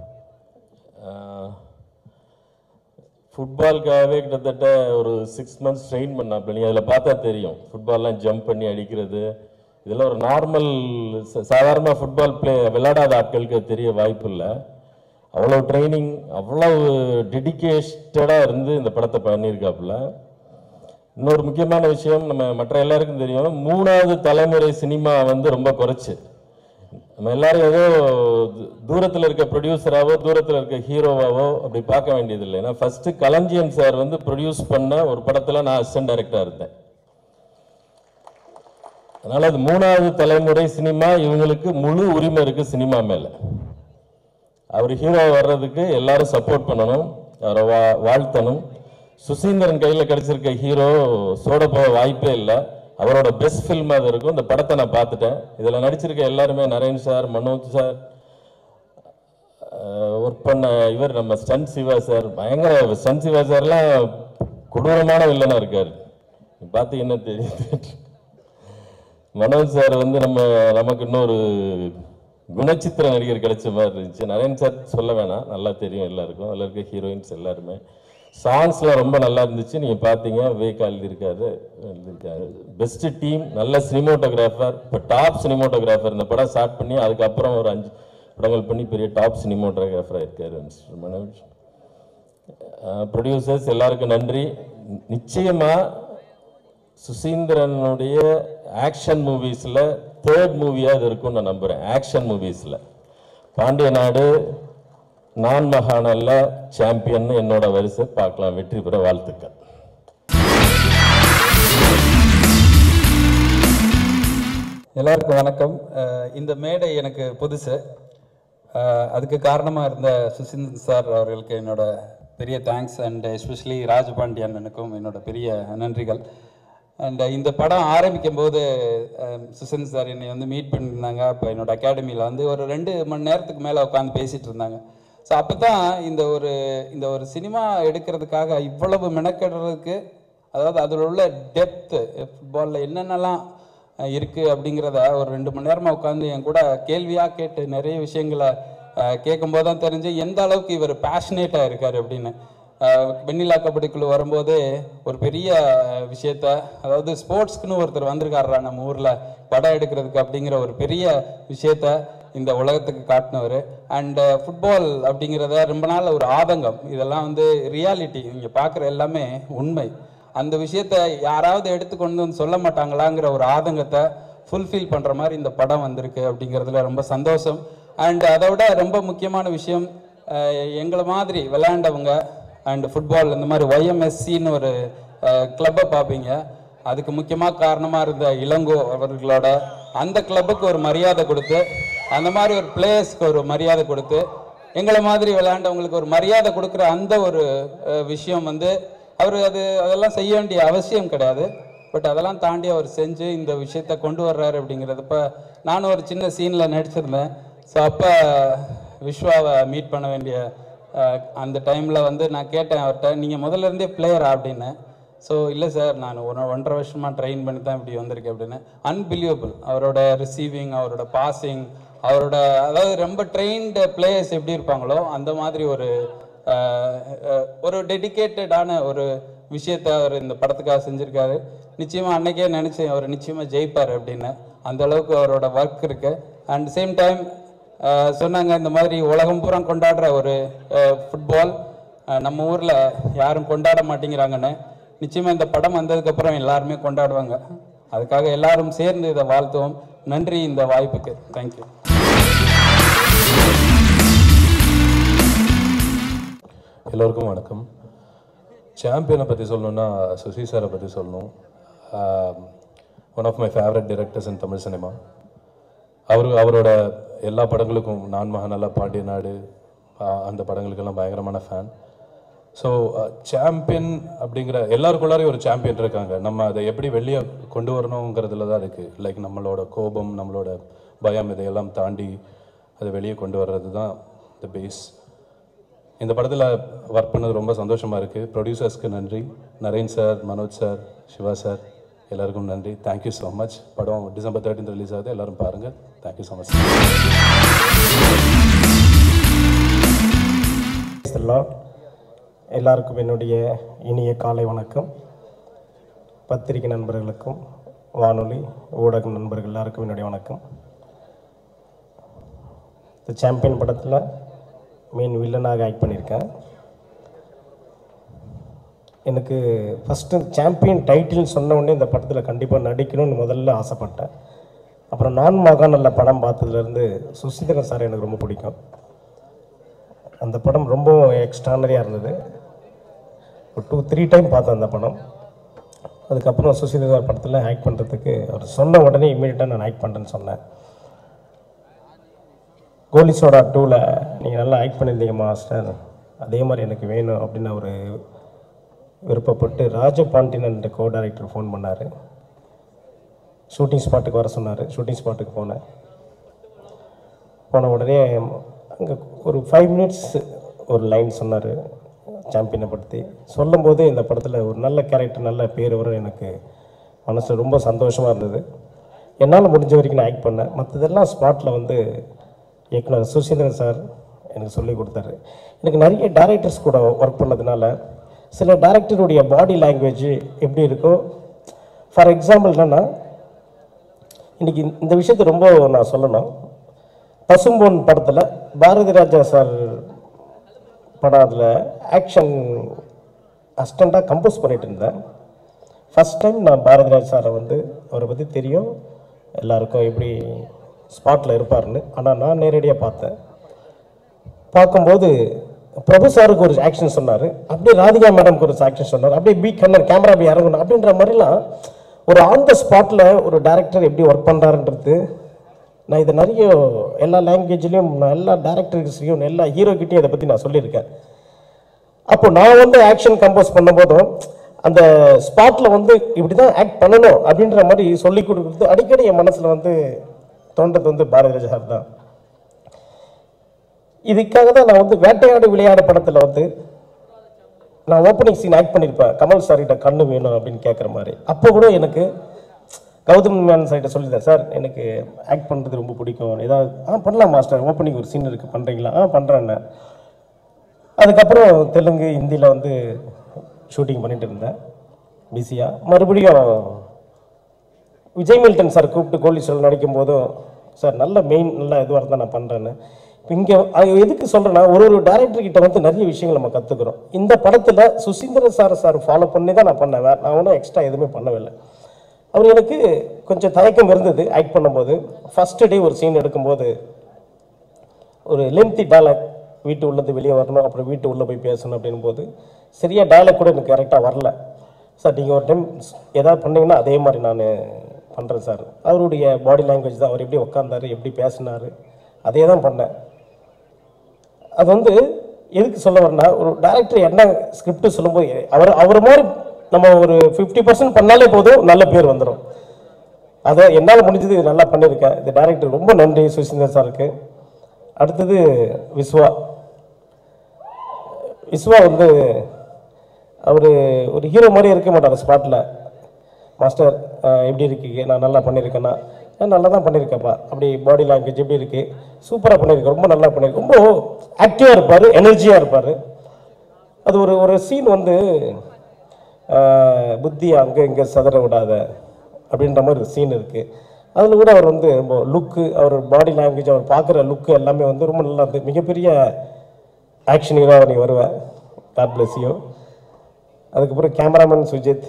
ஃபுட்பாலுக்காகவே கிட்டத்தட்ட ஒரு 6 months ட்ரெயின் பண்ணாப்புல. நீங்கள் அதில் பார்த்தா தெரியும், ஃபுட்பால்லாம் ஜம்ப் பண்ணி அடிக்கிறது, இதெல்லாம் ஒரு நார்மல் சாதாரணமாக ஃபுட்பால் விளையாடாத ஆட்களுக்கு தெரிய வாய்ப்பு இல்லை. அவ்வளோ ட்ரைனிங், அவ்வளோ டெடிக்கேட்டடாக இருந்து இந்த படத்தை பண்ணியிருக்காப்புல. இன்னொரு முக்கியமான விஷயம், நம்ம மற்ற எல்லாருக்கும் தெரியும், 3வது தலைமுறை சினிமா வந்து ரொம்ப குறைச்சி நம்ம எல்லாரும் ஏதோ தூரத்தில் இருக்க ப்ரொடியூசராவோ தூரத்தில் இருக்க ஹீரோவாவோ அப்படி பார்க்க வேண்டியதில்லை. ஏன்னா ஃபர்ஸ்ட் களஞ்சியம் சார் வந்து ப்ரொடியூஸ் பண்ண ஒரு படத்தில் நான் அசிஸ்டன்ட் டைரக்டராக இருந்தேன். அதனால் அது 3வது தலைமுறை சினிமா, இவங்களுக்கு முழு உரிமை இருக்குது சினிமா மேலே. அவர் ஹீரோ வர்றதுக்கு எல்லாரும் சப்போர்ட் பண்ணணும், அவரை வாழ்த்தணும். சுசீந்திரன் கையில் கிடைச்சிருக்க ஹீரோ சோட போக வாய்ப்பே இல்லை. அவரோட பெஸ்ட் ஃபில்ம் அது இருக்கும். இந்த படத்தை நான் பார்த்துட்டேன். இதில் நடிச்சிருக்க எல்லாருமே Naren sir, Manoj sir, work பண்ண இவர் நம்ம ஸ்டன் சிவா சார், பயங்கர ஸ்டன் சிவா சார்லாம் கொடூரமான வில்லனாக இருக்கார். பார்த்தீங்கன்னா தெரியுது. மனோஜ் சார் வந்து நமக்கு இன்னொரு குணச்சித்திர நடிகர் கிடைச்ச மாதிரி இருந்துச்சு. நரேன் சார் சொல்ல வேணாம், நல்லா தெரியும் எல்லாருக்கும். அதில் இருக்க ஹீரோயின்ஸ் எல்லாருமே. சாங்ஸ்லாம் ரொம்ப நல்லா இருந்துச்சு. நீங்கள் பார்த்தீங்க, விவேகா எழுதியிருக்காரு. பெஸ்ட் டீம், நல்ல சினிமோட்டோகிராஃபர், இப்போ டாப் சினிமோட்டோகிராஃபர். இந்த படம் ஸ்டார்ட் பண்ணி அதுக்கப்புறம் ஒரு 5 படங்கள் பண்ணி பெரிய டாப் சினிமோட்டோகிராஃபராக இருக்கார் மிஸ்டர் மனோஜ். ப்ரொடியூசர்ஸ் எல்லாருக்கும் நன்றி. நிச்சயமாக சுசீந்திரனுடைய ஆக்ஷன் மூவிஸில் 3rd மூவியாக இது இருக்கும்னு நான் நம்புகிறேன். ஆக்ஷன் மூவிஸில் பாண்டிய நாடு, நான் மகானல்ல சாம்பியன் என்னோட வரிசை பார்க்கலாம். வெற்றி பெற வாழ்த்துக்கள்.
எல்லாருக்கும் வணக்கம். இந்த மேடை எனக்கு புதுசு. அதுக்கு காரணமாக இருந்த சுசீந்திரன் சார் அவர்களுக்கு என்னோட பெரிய தேங்க்ஸ். அண்ட் எஸ்பெஷலி ராஜபாண்டியன் அண்ணனுக்கும் என்னோட பெரிய நன்றிகள். அண்ட் இந்த படம் ஆரம்பிக்கும் போது சுசீந்திரன் சார் என்னை வந்து மீட் பண்ணியிருந்தாங்க. அப்போ என்னோட அகாடமியில் வந்து ஒரு 2 மணி நேரத்துக்கு மேலே உட்காந்து பேசிகிட்டு இருந்தாங்க. ஸோ அப்போ தான் இந்த ஒரு சினிமா எடுக்கிறதுக்காக இவ்வளவு மெனக்கெடுறதுக்கு, அதாவது அதில் உள்ள டெப்த்து, ஃபுட்பாலில் என்னென்னலாம் இருக்குது அப்படிங்கிறத ஒரு 2 மணி நேரமாக உட்காந்து என் கூட கேள்வியாக கேட்டு நிறைய விஷயங்களை கேட்கும்போது தான் தெரிஞ்சு எந்த அளவுக்கு இவர் பேஷனேட்டாக இருக்கார் அப்படின்னு. வெண்ணிலா கபடிக்குழு வரும்போது ஒரு பெரிய விஷயத்த, அதாவது ஸ்போர்ட்ஸ்க்குன்னு ஒருத்தர் வந்திருக்காரா நம்ம ஊரில் படம் எடுக்கிறதுக்கு அப்படிங்கிற ஒரு பெரிய விஷயத்த இந்த உலகத்துக்கு காட்டினவர். அண்டு ஃபுட்பால் அப்படிங்கிறத ரொம்ப நாள் ஒரு ஆதங்கம், இதெல்லாம் வந்து ரியாலிட்டி, இங்கே பார்க்குற எல்லாமே உண்மை. அந்த விஷயத்த யாராவது எடுத்துக்கொண்டு வந்து சொல்ல மாட்டாங்களாங்கிற ஒரு ஆதங்கத்தை ஃபுல்ஃபில் பண்ணுற மாதிரி இந்த படம் வந்திருக்கு அப்படிங்கிறதுல ரொம்ப சந்தோஷம். அண்ட் அதை விட ரொம்ப முக்கியமான விஷயம், எங்களை மாதிரி விளையாண்டவங்க அண்ட் ஃபுட்பால் இந்த மாதிரி YMSCன்னு ஒரு கிளப்பை பார்ப்பீங்க. அதுக்கு முக்கியமாக காரணமாக இருந்த இளங்கோ அவர்களோட அந்த கிளப்புக்கு ஒரு மரியாதை கொடுத்து, அந்த மாதிரி ஒரு பிளேயர்ஸ்க்கு ஒரு மரியாதை கொடுத்து, எங்களை மாதிரி விளையாண்டவங்களுக்கு ஒரு மரியாதை கொடுக்குற அந்த ஒரு விஷயம் வந்து அவர் அதெல்லாம் செய்ய வேண்டிய அவசியம் கிடையாது. பட் அதெல்லாம் தாண்டி அவர் செஞ்சு இந்த விஷயத்தை கொண்டு வர்றாரு அப்படிங்கிறது. இப்போ நானும் ஒரு சின்ன சீனில் நடிச்சிருந்தேன். ஸோ அப்போ விஸ்வாவை மீட் பண்ண வேண்டிய அந்த டைமில் வந்து நான் கேட்டேன் அவர்கிட்ட, நீங்கள் முதல்ல இருந்தே பிளேயரா அப்படின்னு. ஸோ இல்லை சார், நான் 1.5 வருஷமாக ட்ரெயின் பண்ணி தான் இப்படி வந்திருக்கேன் அப்படின்னு. அன்பிலீவபிள். அவரோட ரிசீவிங், அவரோட பாசிங், அவரோட அதாவது ரொம்ப ட்ரெயின்டு பிளேயர்ஸ் எப்படி இருப்பாங்களோ அந்த மாதிரி ஒரு டெடிக்கேட்டடான ஒரு விஷயத்தை அவர் இந்த படத்துக்காக செஞ்சுருக்காரு. நிச்சயமாக அன்னைக்கே நினச்சேன் அவர் நிச்சயமாக ஜெயிப்பார் அப்படின்னு. அந்த அளவுக்கு அவரோட ஒர்க் இருக்கு. அண்ட் சேம் டைம் சொன்னாங்க, இந்த மாதிரி உலகம் பூரா கொண்டாடுற ஒரு ஃபுட்பால் நம்ம ஊரில் யாரும் கொண்டாட மாட்டேங்கிறாங்கன்னு. நிச்சயமாக இந்த படம் வந்ததுக்கப்புறம் எல்லாருமே கொண்டாடுவாங்க. அதுக்காக எல்லாரும் சேர்ந்து இதை வாழ்த்துவோம். நன்றி இந்த வாய்ப்புக்கு. தேங்க்யூ.
எல்லோருக்கும் வணக்கம். சாம்பியனை பற்றி சொல்லணுன்னா சுசி சாரை பற்றி சொல்லணும். One of my favourite directors in Tamil cinema. அவரோட எல்லா படங்களுக்கும், நான் மகானல்ல, பாண்டிய நாடு, அந்த படங்களுக்கெல்லாம் பயங்கரமான ஃபேன். ஸோ சாம்பியன் அப்படிங்கிற எல்லாருக்குள்ளாரையும் ஒரு சாம்பியன் இருக்காங்க. நம்ம அதை எப்படி வெளியே கொண்டு வரணுங்கிறதுல தான் இருக்குது. லைக் நம்மளோட கோபம், நம்மளோட பயம், இதையெல்லாம் தாண்டி அதை வெளியே கொண்டு வர்றது தான் த பேஸ். இந்த படத்தில் ஒர்க் பண்ணது ரொம்ப சந்தோஷமாக இருக்குது. ப்ரொடியூசர்ஸ்க்கு நன்றி. Naren sir, Manoj sir, Siva sir, எல்லாருக்கும் நன்றி. Thank you so much. படம் டிசம்பர் 13 ரிலீஸ் ஆகுது. எல்லோரும் பாருங்கள். Thank you so much.
எல்லாருக்கும் என்னுடைய இனிய காலை வணக்கம். பத்திரிகை நண்பர்களுக்கும் வானொலி ஊடக நண்பர்கள் எல்லாருக்கும் என்னுடைய வணக்கம். இந்த சாம்பியன் படத்தில் மெயின் வில்லனாக ஆக்ட் பண்ணியிருக்கேன். எனக்கு ஃபஸ்ட்டு சாம்பியன் டைட்டில்னு சொன்ன உடனே இந்த படத்தில் கண்டிப்பாக நடிக்கணும்னு முதல்ல ஆசைப்பட்டேன். அப்புறம் நான் மாகாணல்ல படம் பார்த்ததுலேருந்து சுசீந்திரன் சார் எனக்கு ரொம்ப பிடிக்கும். அந்த படம் ரொம்ப எக்ஸ்ட்ரானரியாக இருந்தது. ஒரு 2-3 டைம் பார்த்தேன் அந்த படம். அதுக்கப்புறம் சுசீந்திரன் சார் படத்தில் ஆக்ட் பண்ணுறதுக்கு அவர் சொன்ன உடனே இமீடியட்டாக நான் ஆக்ட் பண்ணுறேன்னு சொன்னேன். கோலி சோடா 2ல் நீங்கள் நல்லா ஆக்ட் பண்ணியிருந்தீங்க மாஸ்டர், அதே மாதிரி எனக்கு வேணும் அப்படின்னு அவர் விருப்பப்பட்டு ராஜபாண்டியன் என்ற கோ டைரக்டர் ஃபோன் பண்ணார். ஷூட்டிங் ஸ்பாட்டுக்கு வர சொன்னார். ஷூட்டிங் ஸ்பாட்டுக்கு போன உடனே அங்கே ஒரு 5 மினிட்ஸ் ஒரு லைன் சொன்னார் சாம்பியனை படுத்தி. சொல்லும்போது இந்த படத்தில் ஒரு நல்ல கேரக்டர், நல்ல பேர் வரும். எனக்கு மனசு ரொம்ப சந்தோஷமாக இருந்தது. என்னால் முடிஞ்ச வரைக்கும் நான் ஆக்ட் பண்ணேன். மற்றதெல்லாம் ஸ்பாட்டில் வந்து இயக்குனர் சுசீந்திரன் சார் எனக்கு சொல்லி கொடுத்தாரு. எனக்கு நிறைய டைரக்டர்ஸ் கூட ஒர்க் பண்ணதுனால சில டைரக்டருடைய பாடி லாங்குவேஜ் எப்படி இருக்கோ, ஃபார் எக்ஸாம்பிள் என்னென்னா, இன்றைக்கி இந்த விஷயத்தை ரொம்ப நான் சொல்லணும். பசும்பொன் படத்தில் பாரதி ராஜா சார் படம், அதில் ஆக்ஷன் அசிஸ்டண்ட்டாக கம்போஸ் பண்ணிகிட்டு இருந்தேன். ஃபஸ்ட் டைம் நான் பாரதி ராஜா சாரை வந்து அவரை பற்றி தெரியும் எல்லாருக்கும் எப்படி ஸ்பாட்டில் இருப்பார்னு. ஆனால் நான் நேரடியாக பார்க்கும்போது பிரபு சாருக்கு ஒரு ஆக்ஷன் சொன்னார், அப்படியே ராதிகா மேடம்க்கு ஒரு ஆக்ஷன் சொன்னார், அப்படியே பி கண்ணன் கேமரா அப்படி இறங்கணும் அப்படின்ற மாதிரிலாம் ஒரு ஆன் த ஸ்பாட்டில் ஒரு டைரக்டர் எப்படி ஒர்க் பண்ணுறாருன்றது நான் இதை நிறைய எல்லா லாங்குவேஜ்லேயும் நான் எல்லா டைரக்டர்ஸ்லையும் எல்லா ஹீரோக்கிட்டையும் இதை பற்றி நான் சொல்லியிருக்கேன். அப்போ நான் வந்து ஆக்ஷன் கம்போஸ் பண்ணும்போதும் அந்த ஸ்பாட்டில் வந்து இப்படி தான் ஆக்ட் பண்ணணும் அப்படின்ற மாதிரி சொல்லி கொடுக்குறது அடிக்கடி என் மனசில் வந்து தோன்றது வந்து பாரதி ராஜா சார் தான். இதுக்காக தான் நான் வந்து வேட்டையாடு விளையாடு படத்தில் வந்து நான் ஓப்பனிங் சீன் ஆக்ட் பண்ணியிருப்பேன். கமல் சார்கிட்ட கண்ணு வேணும் அப்படின்னு கேட்குற மாதிரி. அப்போ கூட எனக்கு கௌதம் மேனன் சார்கிட்ட சொல்லியிருந்தேன், சார் எனக்கு ஆக்ட் பண்ணுறது ரொம்ப பிடிக்கும், ஏதாவது பண்ணலாம் மாஸ்டர், ஓப்பனிங் ஒரு சீன் இருக்குது பண்ணுறீங்களா? பண்ணுறேன்னு. அதுக்கப்புறம் தெலுங்கு ஹிந்தியில் வந்து ஷூட்டிங் பண்ணிட்டு இருந்தேன் பிஸியாக. மறுபடியும் விஜய் மில்டன் சார் கூப்பிட்டு கோலி சோடா நடிக்கும் போதும், சார் நல்ல மெயின் நல்லா எதுவாக இருந்தால் நான் பண்ணுறேன்னு. இப்போ இங்கே அது எதுக்கு சொல்கிறேன்னா, ஒரு டைரக்டர்கிட்ட வந்து நிறைய விஷயங்கள் நம்ம கற்றுக்குறோம். இந்த படத்தில் சுசீந்திரன் சார் ஃபாலோ பண்ணி தான் நான் பண்ணேன். நான் ஒன்றும் எக்ஸ்ட்ரா எதுவுமே பண்ணவில்லை. அவர் எனக்கு கொஞ்சம் தயக்கம் இருந்தது ஆக்ட் பண்ணும்போது. ஃபஸ்ட்டு டே ஒரு சீன் எடுக்கும்போது ஒரு லென்த்தி டைலாக், வீட்டு உள்ளது வெளியே வரணும், அப்புறம் வீட்டு உள்ளே போய் பேசணும் அப்படின் போது சரியாக டைலாக் கூட எனக்கு கரெக்டாக வரல. சார் நீங்கள் ஒரு டைம் எதாவது பண்ணிங்கன்னா அதே மாதிரி நான் பண்ணுறேன் சார். அவருடைய பாடி லாங்குவேஜ் தான், அவர் எப்படி உட்காந்தார், எப்படி பேசினார், அதே தான் பண்ணேன். அது வந்து எதுக்கு சொல்ல வரேன்னா, ஒரு டைரக்டர் என்ன ஸ்கிரிப்ட் சொல்லும்போது அவர் மாதிரி நம்ம ஒரு 50% பண்ணாலே போதும், நல்ல பேர் வந்துடும். அதை என்னால் முடிஞ்சது நல்லா பண்ணியிருக்கேன். இந்த டைரக்டர் ரொம்ப நன்றி சுசீந்திரன் சாருக்கு. அடுத்தது விஸ்வா வந்து அவர் ஒரு ஹீரோ மாதிரி இருக்க மாட்டார் ஸ்பாட்டில். மாஸ்டர் எப்படி இருக்கீங்க, நான் நல்லா பண்ணியிருக்கேன்னா, நல்லா தான் பண்ணியிருக்கேன்ப்பா, அப்படி பாடி லாங்குவேஜ் எப்படி இருக்குது, சூப்பராக பண்ணியிருக்கேன், ரொம்ப நல்லா பண்ணியிருக்கேன், ரொம்ப ஆக்டிவாக இருப்பார், எனர்ஜியாக இருப்பார். அது ஒரு சீன் வந்து புத்தியை அங்கே இங்கே சதற விடாத அப்படின்ற மாதிரி ஒரு சீன் இருக்குது. அதில் கூட அவர் வந்து ரொம்ப லுக்கு, அவர் பாடி லாங்குவேஜ், அவர் பார்க்குற லுக்கு எல்லாமே வந்து ரொம்ப நல்லா இருந்தது. மிகப்பெரிய ஆக்ஷன் ஹீரோவாக நீ வருவேன். God bless you. அதுக்கப்புறம் கேமராமேன் சுஜித்,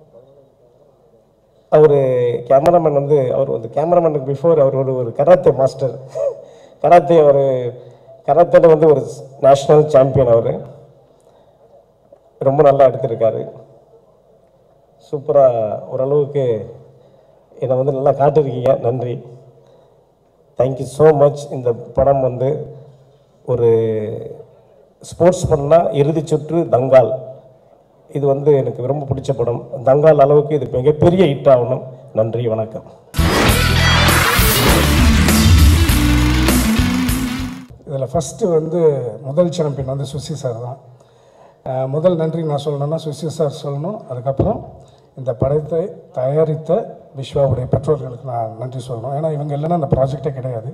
அவர் கேமராமேன் வந்து அவர் வந்து கேமராமேனுக்கு பிஃபோர் அவர் ஒரு கராத்தே மாஸ்டர். கராத்தேல வந்து ஒரு நேஷ்னல் சாம்பியன். அவர் ரொம்ப நல்லா எடுத்திருக்காரு. சூப்பராக ஓரளவுக்கு என்னை வந்து நல்லா காட்டிருக்கீங்க. நன்றி, தேங்க்யூ ஸோ மச். இந்த படம் வந்து ஒரு ஸ்போர்ட்ஸ் பண்ணால் இறுதி சுற்று தங்கால், இது வந்து எனக்கு ரொம்ப பிடிச்ச படம். தங்கால் அளவுக்கு இது மிகப்பெரிய ஹிட் ஆகணும். நன்றி, வணக்கம்.
இதில் ஃபஸ்ட்டு வந்து முதல் சாம்பியன் வந்து சுசி சார் தான். முதல் நன்றி நான் சொல்லணும்னா சுசி சார் சொல்லணும். அதுக்கப்புறம் இந்த படத்தை தயாரித்த விஸ்வாவுடைய பெற்றோர்களுக்கு நான் நன்றி சொல்லணும். ஏன்னா இவங்க இல்லைன்னா அந்த ப்ராஜெக்டே கிடையாது.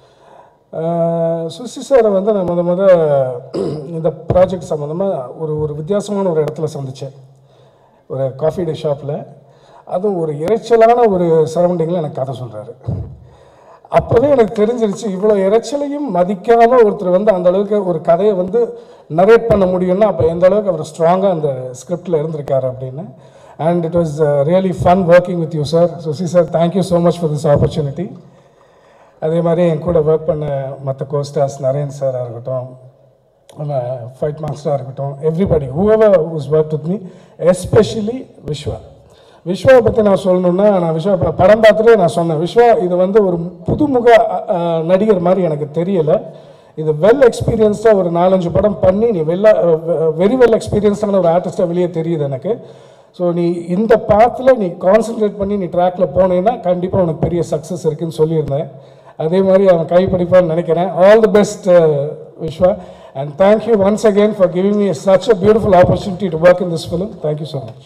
சுசி சாரை வந்து நான் முத இந்த ப்ராஜெக்ட் சம்மந்தமாக ஒரு வித்தியாசமான ஒரு இடத்துல சந்தித்தேன், ஒரு காஃபி டே ஷாப்பில். அதுவும் ஒரு இறைச்சலான ஒரு சரௌண்டிங்கில் எனக்கு கதை சொல்கிறாரு. அப்போவே எனக்கு தெரிஞ்சிருச்சு, இவ்வளோ இறைச்சலையும் மதிக்காமல் ஒருத்தர் வந்து அந்த அளவுக்கு ஒரு கதையை வந்து நரேட் பண்ண முடியும்னா அப்போ எந்த அளவுக்கு அவர் ஸ்ட்ராங்காக அந்த ஸ்கிரிப்டில் இருந்திருக்காரு அப்படின்னு. and it was really fun working with you, sir. Susi sir, thank you so much for this opportunity. அதே மாதிரி என் கூட ஒர்க் பண்ண மற்ற கோஸ்டார்ஸ் நரேன் சாராக இருக்கட்டும், ஃபைட் மாஸ்டராக இருக்கட்டும், everybody whoever who's worked with me, especially விஸ்வாவை பற்றி நான் சொல்லணுன்னா, நான் விஸ்வா படம் பார்த்துட்டு நான் சொன்னேன், விஸ்வா இது வந்து ஒரு புதுமுக நடிகர் மாதிரி எனக்கு தெரியலை, இது வெல் எக்ஸ்பீரியன்ஸ்டாக ஒரு 4-5 படம் பண்ணி நீ வெரி வெல் எக்ஸ்பீரியன்ஸ்டான ஒரு ஆர்டிஸ்டாக வெளியே தெரியுது எனக்கு. ஸோ நீ இந்த பாத்தில் நீ கான்சன்ட்ரேட் பண்ணி நீ ட்ராக்கில் போனேன்னா கண்டிப்பாக உனக்கு பெரிய சக்ஸஸ் இருக்குதுன்னு சொல்லியிருந்தேன். அதே மாதிரி அவன் கைப்பிடிப்பான்னு நினைக்கிறேன். All the best Vishwa, and thank you once again for giving me such a beautiful opportunity to work in this film. Thank you so much.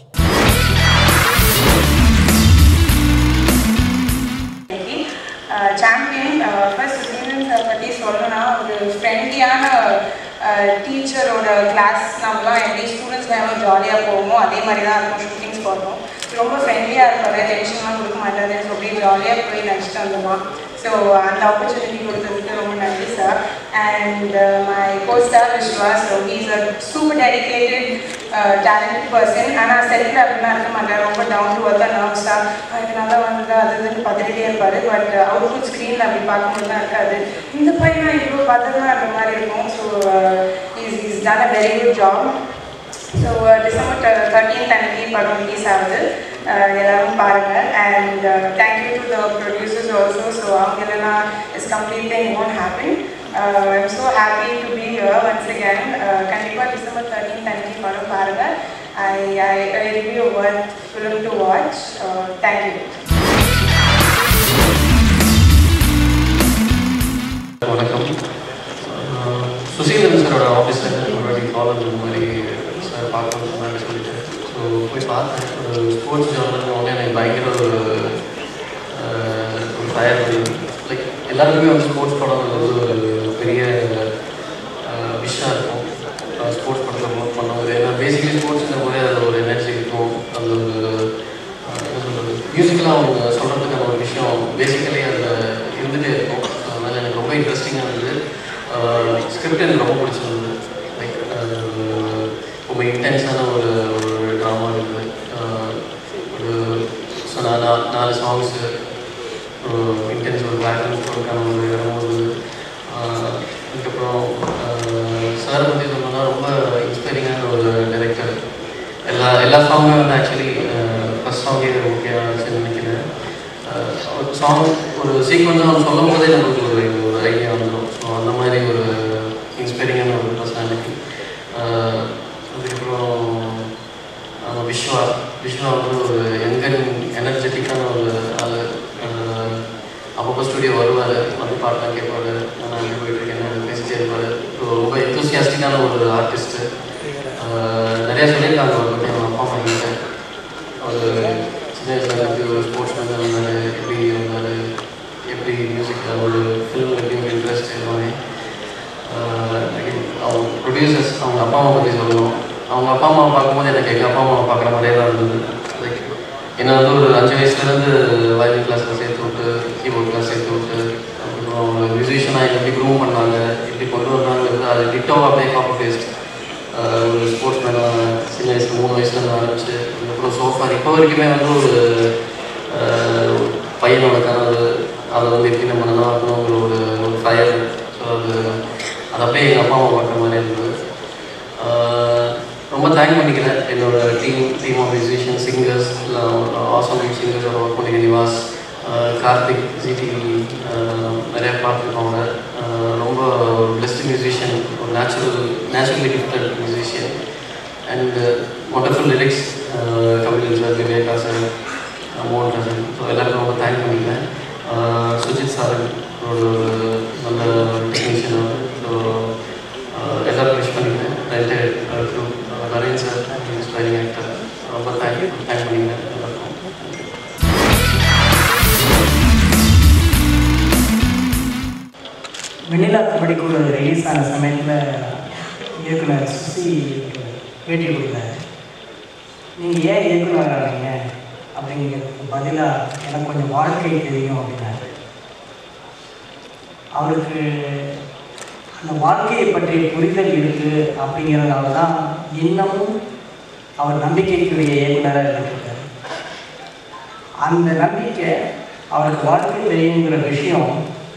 Champion first Suseenthiran sir பற்றி சொல்லணும்னா, ஒரு ஃப்ரெண்ட்லியான டீச்சரோட கிளாஸ் நம்மலாம் எப்படி ஸ்டூடெண்ட்ஸ் எல்லாம் ஜாலியாக போவோமோ அதே மாதிரி தான் இருக்கும். ஷூட்டிங்ஸ் போகிறோம், ரொம்ப ஃப்ரெண்ட்லியாக இருப்பார், டென்ஷன்லாம் கொடுக்க மாட்டாரு, ஸோ அப்படியே ஜாலியாக போய் நடிச்சுட்டு வந்துடுவான். ஸோ அந்த ஆப்பர்ச்சுனிட்டி கொடுத்ததுக்கு ரொம்ப நன்றி sir. And my costar Vishwa, so he's a super dedicated talented person. ஆனால் செட்டில் அப்படிலாம் இருக்க மாட்டார், ரொம்ப டவுன் டு ஒர்க் நர்வஸாக இது நல்லா வந்ததா அது இதுன்னு பார்த்துக்கிட்டே இருப்பார். பட் அவுட்புட் ஸ்க்ரீனில் அப்படி பார்க்கும்போது தான் இருக்காது, இந்த பையனா இவ்வளோ பார்த்ததுலாம் அந்த மாதிரி இருக்கும். So is done a very good job. So December 13th அன்னைக்கு படம் ரிலீஸ் ஆகுது, எல்லாரும் பாருங்கள். And thank you to the producers also. So அவங்க இல்லைனா is completely won't happen. I'm so happy to be here once again. கண்டிப்பாக டிசம்பர் 13th அன்னைக்கு படம் பாருங்கள். I review one film to watch. Thank you.
வணக்கம். சுசீந்திரன் சாரோட ஆஃபீஸில் முன்னாடி காலேஜ் இந்த மாதிரி சார் பார்க்கணும்னு மாதிரி சொல்லிட்டு ஸோ போய் பார்த்தேன். ஒரு ஸ்போர்ட்ஸ் ஜானர்னு ஒன்று எனக்கு பயங்கர ஒரு ஃபயர். லைக் எல்லாருக்குமே வந்து ஸ்போர்ட்ஸ் படம் வந்து ஒரு பெரிய விஷயம் இருக்கும். ஸ்போர்ட்ஸ் படத்தில் ஒர்க் பண்ணும்போது ஏன்னா பேசிக்கலி ஸ்போர்ட்ஸுங்கிற போதே அதில் ஒரு எனர்ஜி இருக்கும், அது ஒரு மியூசிக்கலாக அவங்க சொல்கிறதுக்கான ஒரு விஷயம் பேசிக்கலி அதில் இருந்துகிட்டே இருக்கும். அதனால் எனக்கு ரொம்ப இன்ட்ரெஸ்டிங்காக இருந்தது. ஸ்கிரிப்ட் எனக்கு ரொம்ப பிடிச்சிருந்தது. லைக் ரொம்ப இன்டென்ஸான ஒரு ட்ராமா இருந்தது. ஒரு ஸோ நான் 4 சாங்ஸு இன்டென்ஸ் ஒரு பேக்ரவுண்ட் ஸ்கோருக்கான ஒரு இடம் இருந்தது. அதுக்கப்புறம் சாரை பற்றி சொல்லணும்னா ரொம்ப இன்ஸ்பைரிங்கான ஒரு டைரக்டர். எல்லா சாங்குமே வந்து ஆக்சுவலி ஃபஸ்ட் சாங்கே ஓகே ஆச்சுன்னு நினைக்கிறேன். சாங் ஒரு சீக்வன்ஸாக அவன் சொல்லும் போதே நமக்கு ஒரு ஐடியா வந்துடும். ஸோ அந்த மாதிரி ஒரு இன்ஸ்பைரிங்கான ஒரு பர்சனாலிட்டி. அதுக்கப்புறம் விஸ்வா வந்து ஒரு எனர்ஜெட்டிக்கான ஒரு ஆள். அப்பப்போ ஸ்டுடியோ வருவார், வந்து பாட்டெலாம் கேட்பார், நான் எப்படி போயிட்டுருக்கேன்னு பேசிட்டே இருப்பார். ரொம்ப எந்தூசியாஸ்டிக்கான ஒரு ஆர்டிஸ்ட்டு. நிறையா சொல்லியிருக்காங்க அவரை பற்றி அவங்க அப்பா அம்மா கிட்ட. அவர் சின்ன வயசுலேருந்து ஒரு ஸ்போர்ட்ஸ் மேனாக இருந்தார், எப்படி இருந்தார், எப்படி மியூசிக்கில் ஒரு ஃபிலிமில் எப்படி ஒரு இன்ட்ரெஸ்ட் எல்லாமே. அவங்க ப்ரொடியூசர்ஸ் அவங்க அப்பா அம்மா பற்றி சொல்லணும். அவங்க அப்பா அம்மாவை பார்க்கும்போது எனக்கு எங்கள் அப்பா அம்மாவை பார்க்குற மாதிரியே தான் இருந்தது. லைக் என்னை வந்து ஒரு 5 வயசுலேருந்து வயலின் கிளாஸில் சேர்த்து விட்டு, கீபோர்ட் கிளாஸ் சேர்த்து விட்டு, அப்புறம் ஒரு மியூசிஷியனாக எப்படி க்ரூம் பண்ணாங்க, எப்படி கொண்டு வந்தாங்கிறது அது டிட்டோவாக அப்படியே காப்பி பேஸ்ட். ஒரு ஸ்போர்ட்ஸ் மேனாக சின்ன வயசில் 3 வயசுலேருந்து ஆரம்பிச்சு அதுக்கப்புறம் சோஃபார் இப்போ வரைக்குமே வந்து ஒரு பையனோட கனவு அதை வந்து எப்படி நம்ம நல்லா இருக்கணுங்கிற ஒரு ஃபயர். ஸோ அது அப்படியே எங்கள் அப்பா அம்மா பார்க்குற மாதிரி இருந்தது. ரொம்ப தேங்க் பண்ணிக்கிறேன் என்னோட டீம் ஆஃப் மியூசிஷியன் சிங்கர்ஸ், இல்லை ஆசம் சிங்கர்ஸோட ஒர்க் பண்ணிக்க நிவாஸ், கார்த்திக், ஜிடி நிறையா பார்த்துருக்கோங்க. ரொம்ப பெஸ்ட் மியூசிஷியன், ஒரு naturally gifted musician and wonderful lyrics. Kabilan sir, Viveka sir, மோகன் சார், ஸோ எல்லாருக்கும் ரொம்ப தேங்க் பண்ணிக்கிறேன். சுஜித் சார் ஒரு நல்ல டெக்னீஷியன். ஸோ எல்லாருக்கும் விஷ் பண்ணிக்கிறேன். நரேன் சார் இன்ஸ்பைரிங் ஆக்டர், ரொம்ப தேங்க் பண்ணிக்கிறேன் எல்லாருக்கும்.
வெண்ணிலா கபடி கூட ரிலீஸ் ஆன சமயத்தில் இயக்குனர் சுசி பேட்டி கொடுத்தாரு. நீங்கள் ஏன் இயக்குனர் ஆகிறீங்க அப்படிங்கிறதுக்கு பதிலாக எனக்கு கொஞ்சம் வாழ்க்கை தெரியும் அப்படின்னாரு. அவருக்கு அந்த வாழ்க்கையை பற்றிய புரிதல் இருக்குது அப்படிங்கிறதால தான் இன்னமும் அவர் நம்பிக்கைக்குரிய இயக்குனராக இருந்திருக்காரு. அந்த நம்பிக்கை அவருக்கு வாழ்க்கை தெரியுங்கிற விஷயம்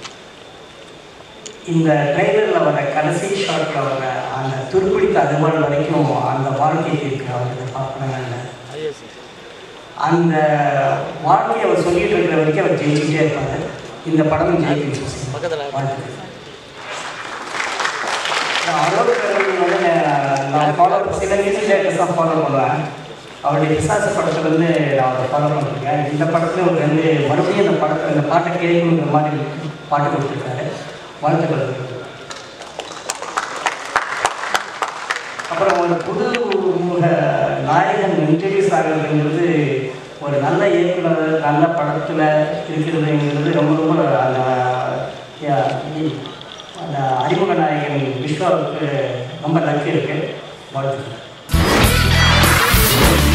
இந்த ட்ரெய்லரில் வர கடைசி ஷாட்டில் வர அந்த துருப்பிடித்த அதுபாடு வரைக்கும் அந்த வாழ்க்கைக்கு இருக்கு அவருக்கு பார்க்கணுங்க. அந்த வாழ்க்கையை அவர் சொல்லிட்டு இருக்கிற வரைக்கும் அவர் ஜெயிச்சுட்டே இருப்பார். இந்த படம் ஜெயிக்கணும் வாழ்க்கை. அரோட வந்து நான் சில மியூசிக் டைரக்டர்ஸ் தான் ஃபாலோ பண்ணுவேன். அவருடைய பிசாசு படத்துலேருந்து நான் அவரை ஃபாலோ பண்ணிருக்கேன். இந்த படத்தில் அவர் வந்து மறுபடியும் இந்த படத்தில் இந்த பாட்டை கேட்கணுங்கிற மாதிரி பாட்டு கொடுத்துருக்காரு. வாழ்த்துக்கள். அப்புறம் ஒரு புது நாயகன் இன்ட்ரடியூஸ் ஆகிறதுங்கிறது ஒரு நல்ல இயக்குனர் நல்ல படத்தில் இருக்கிறதுங்கிறது ரொம்ப ரொம்ப அந்த அறிமுக நாயகன் விஸ்வாவுக்கு ரொம்ப லக்கு இருக்குது. வாழ்த்துக்கள்.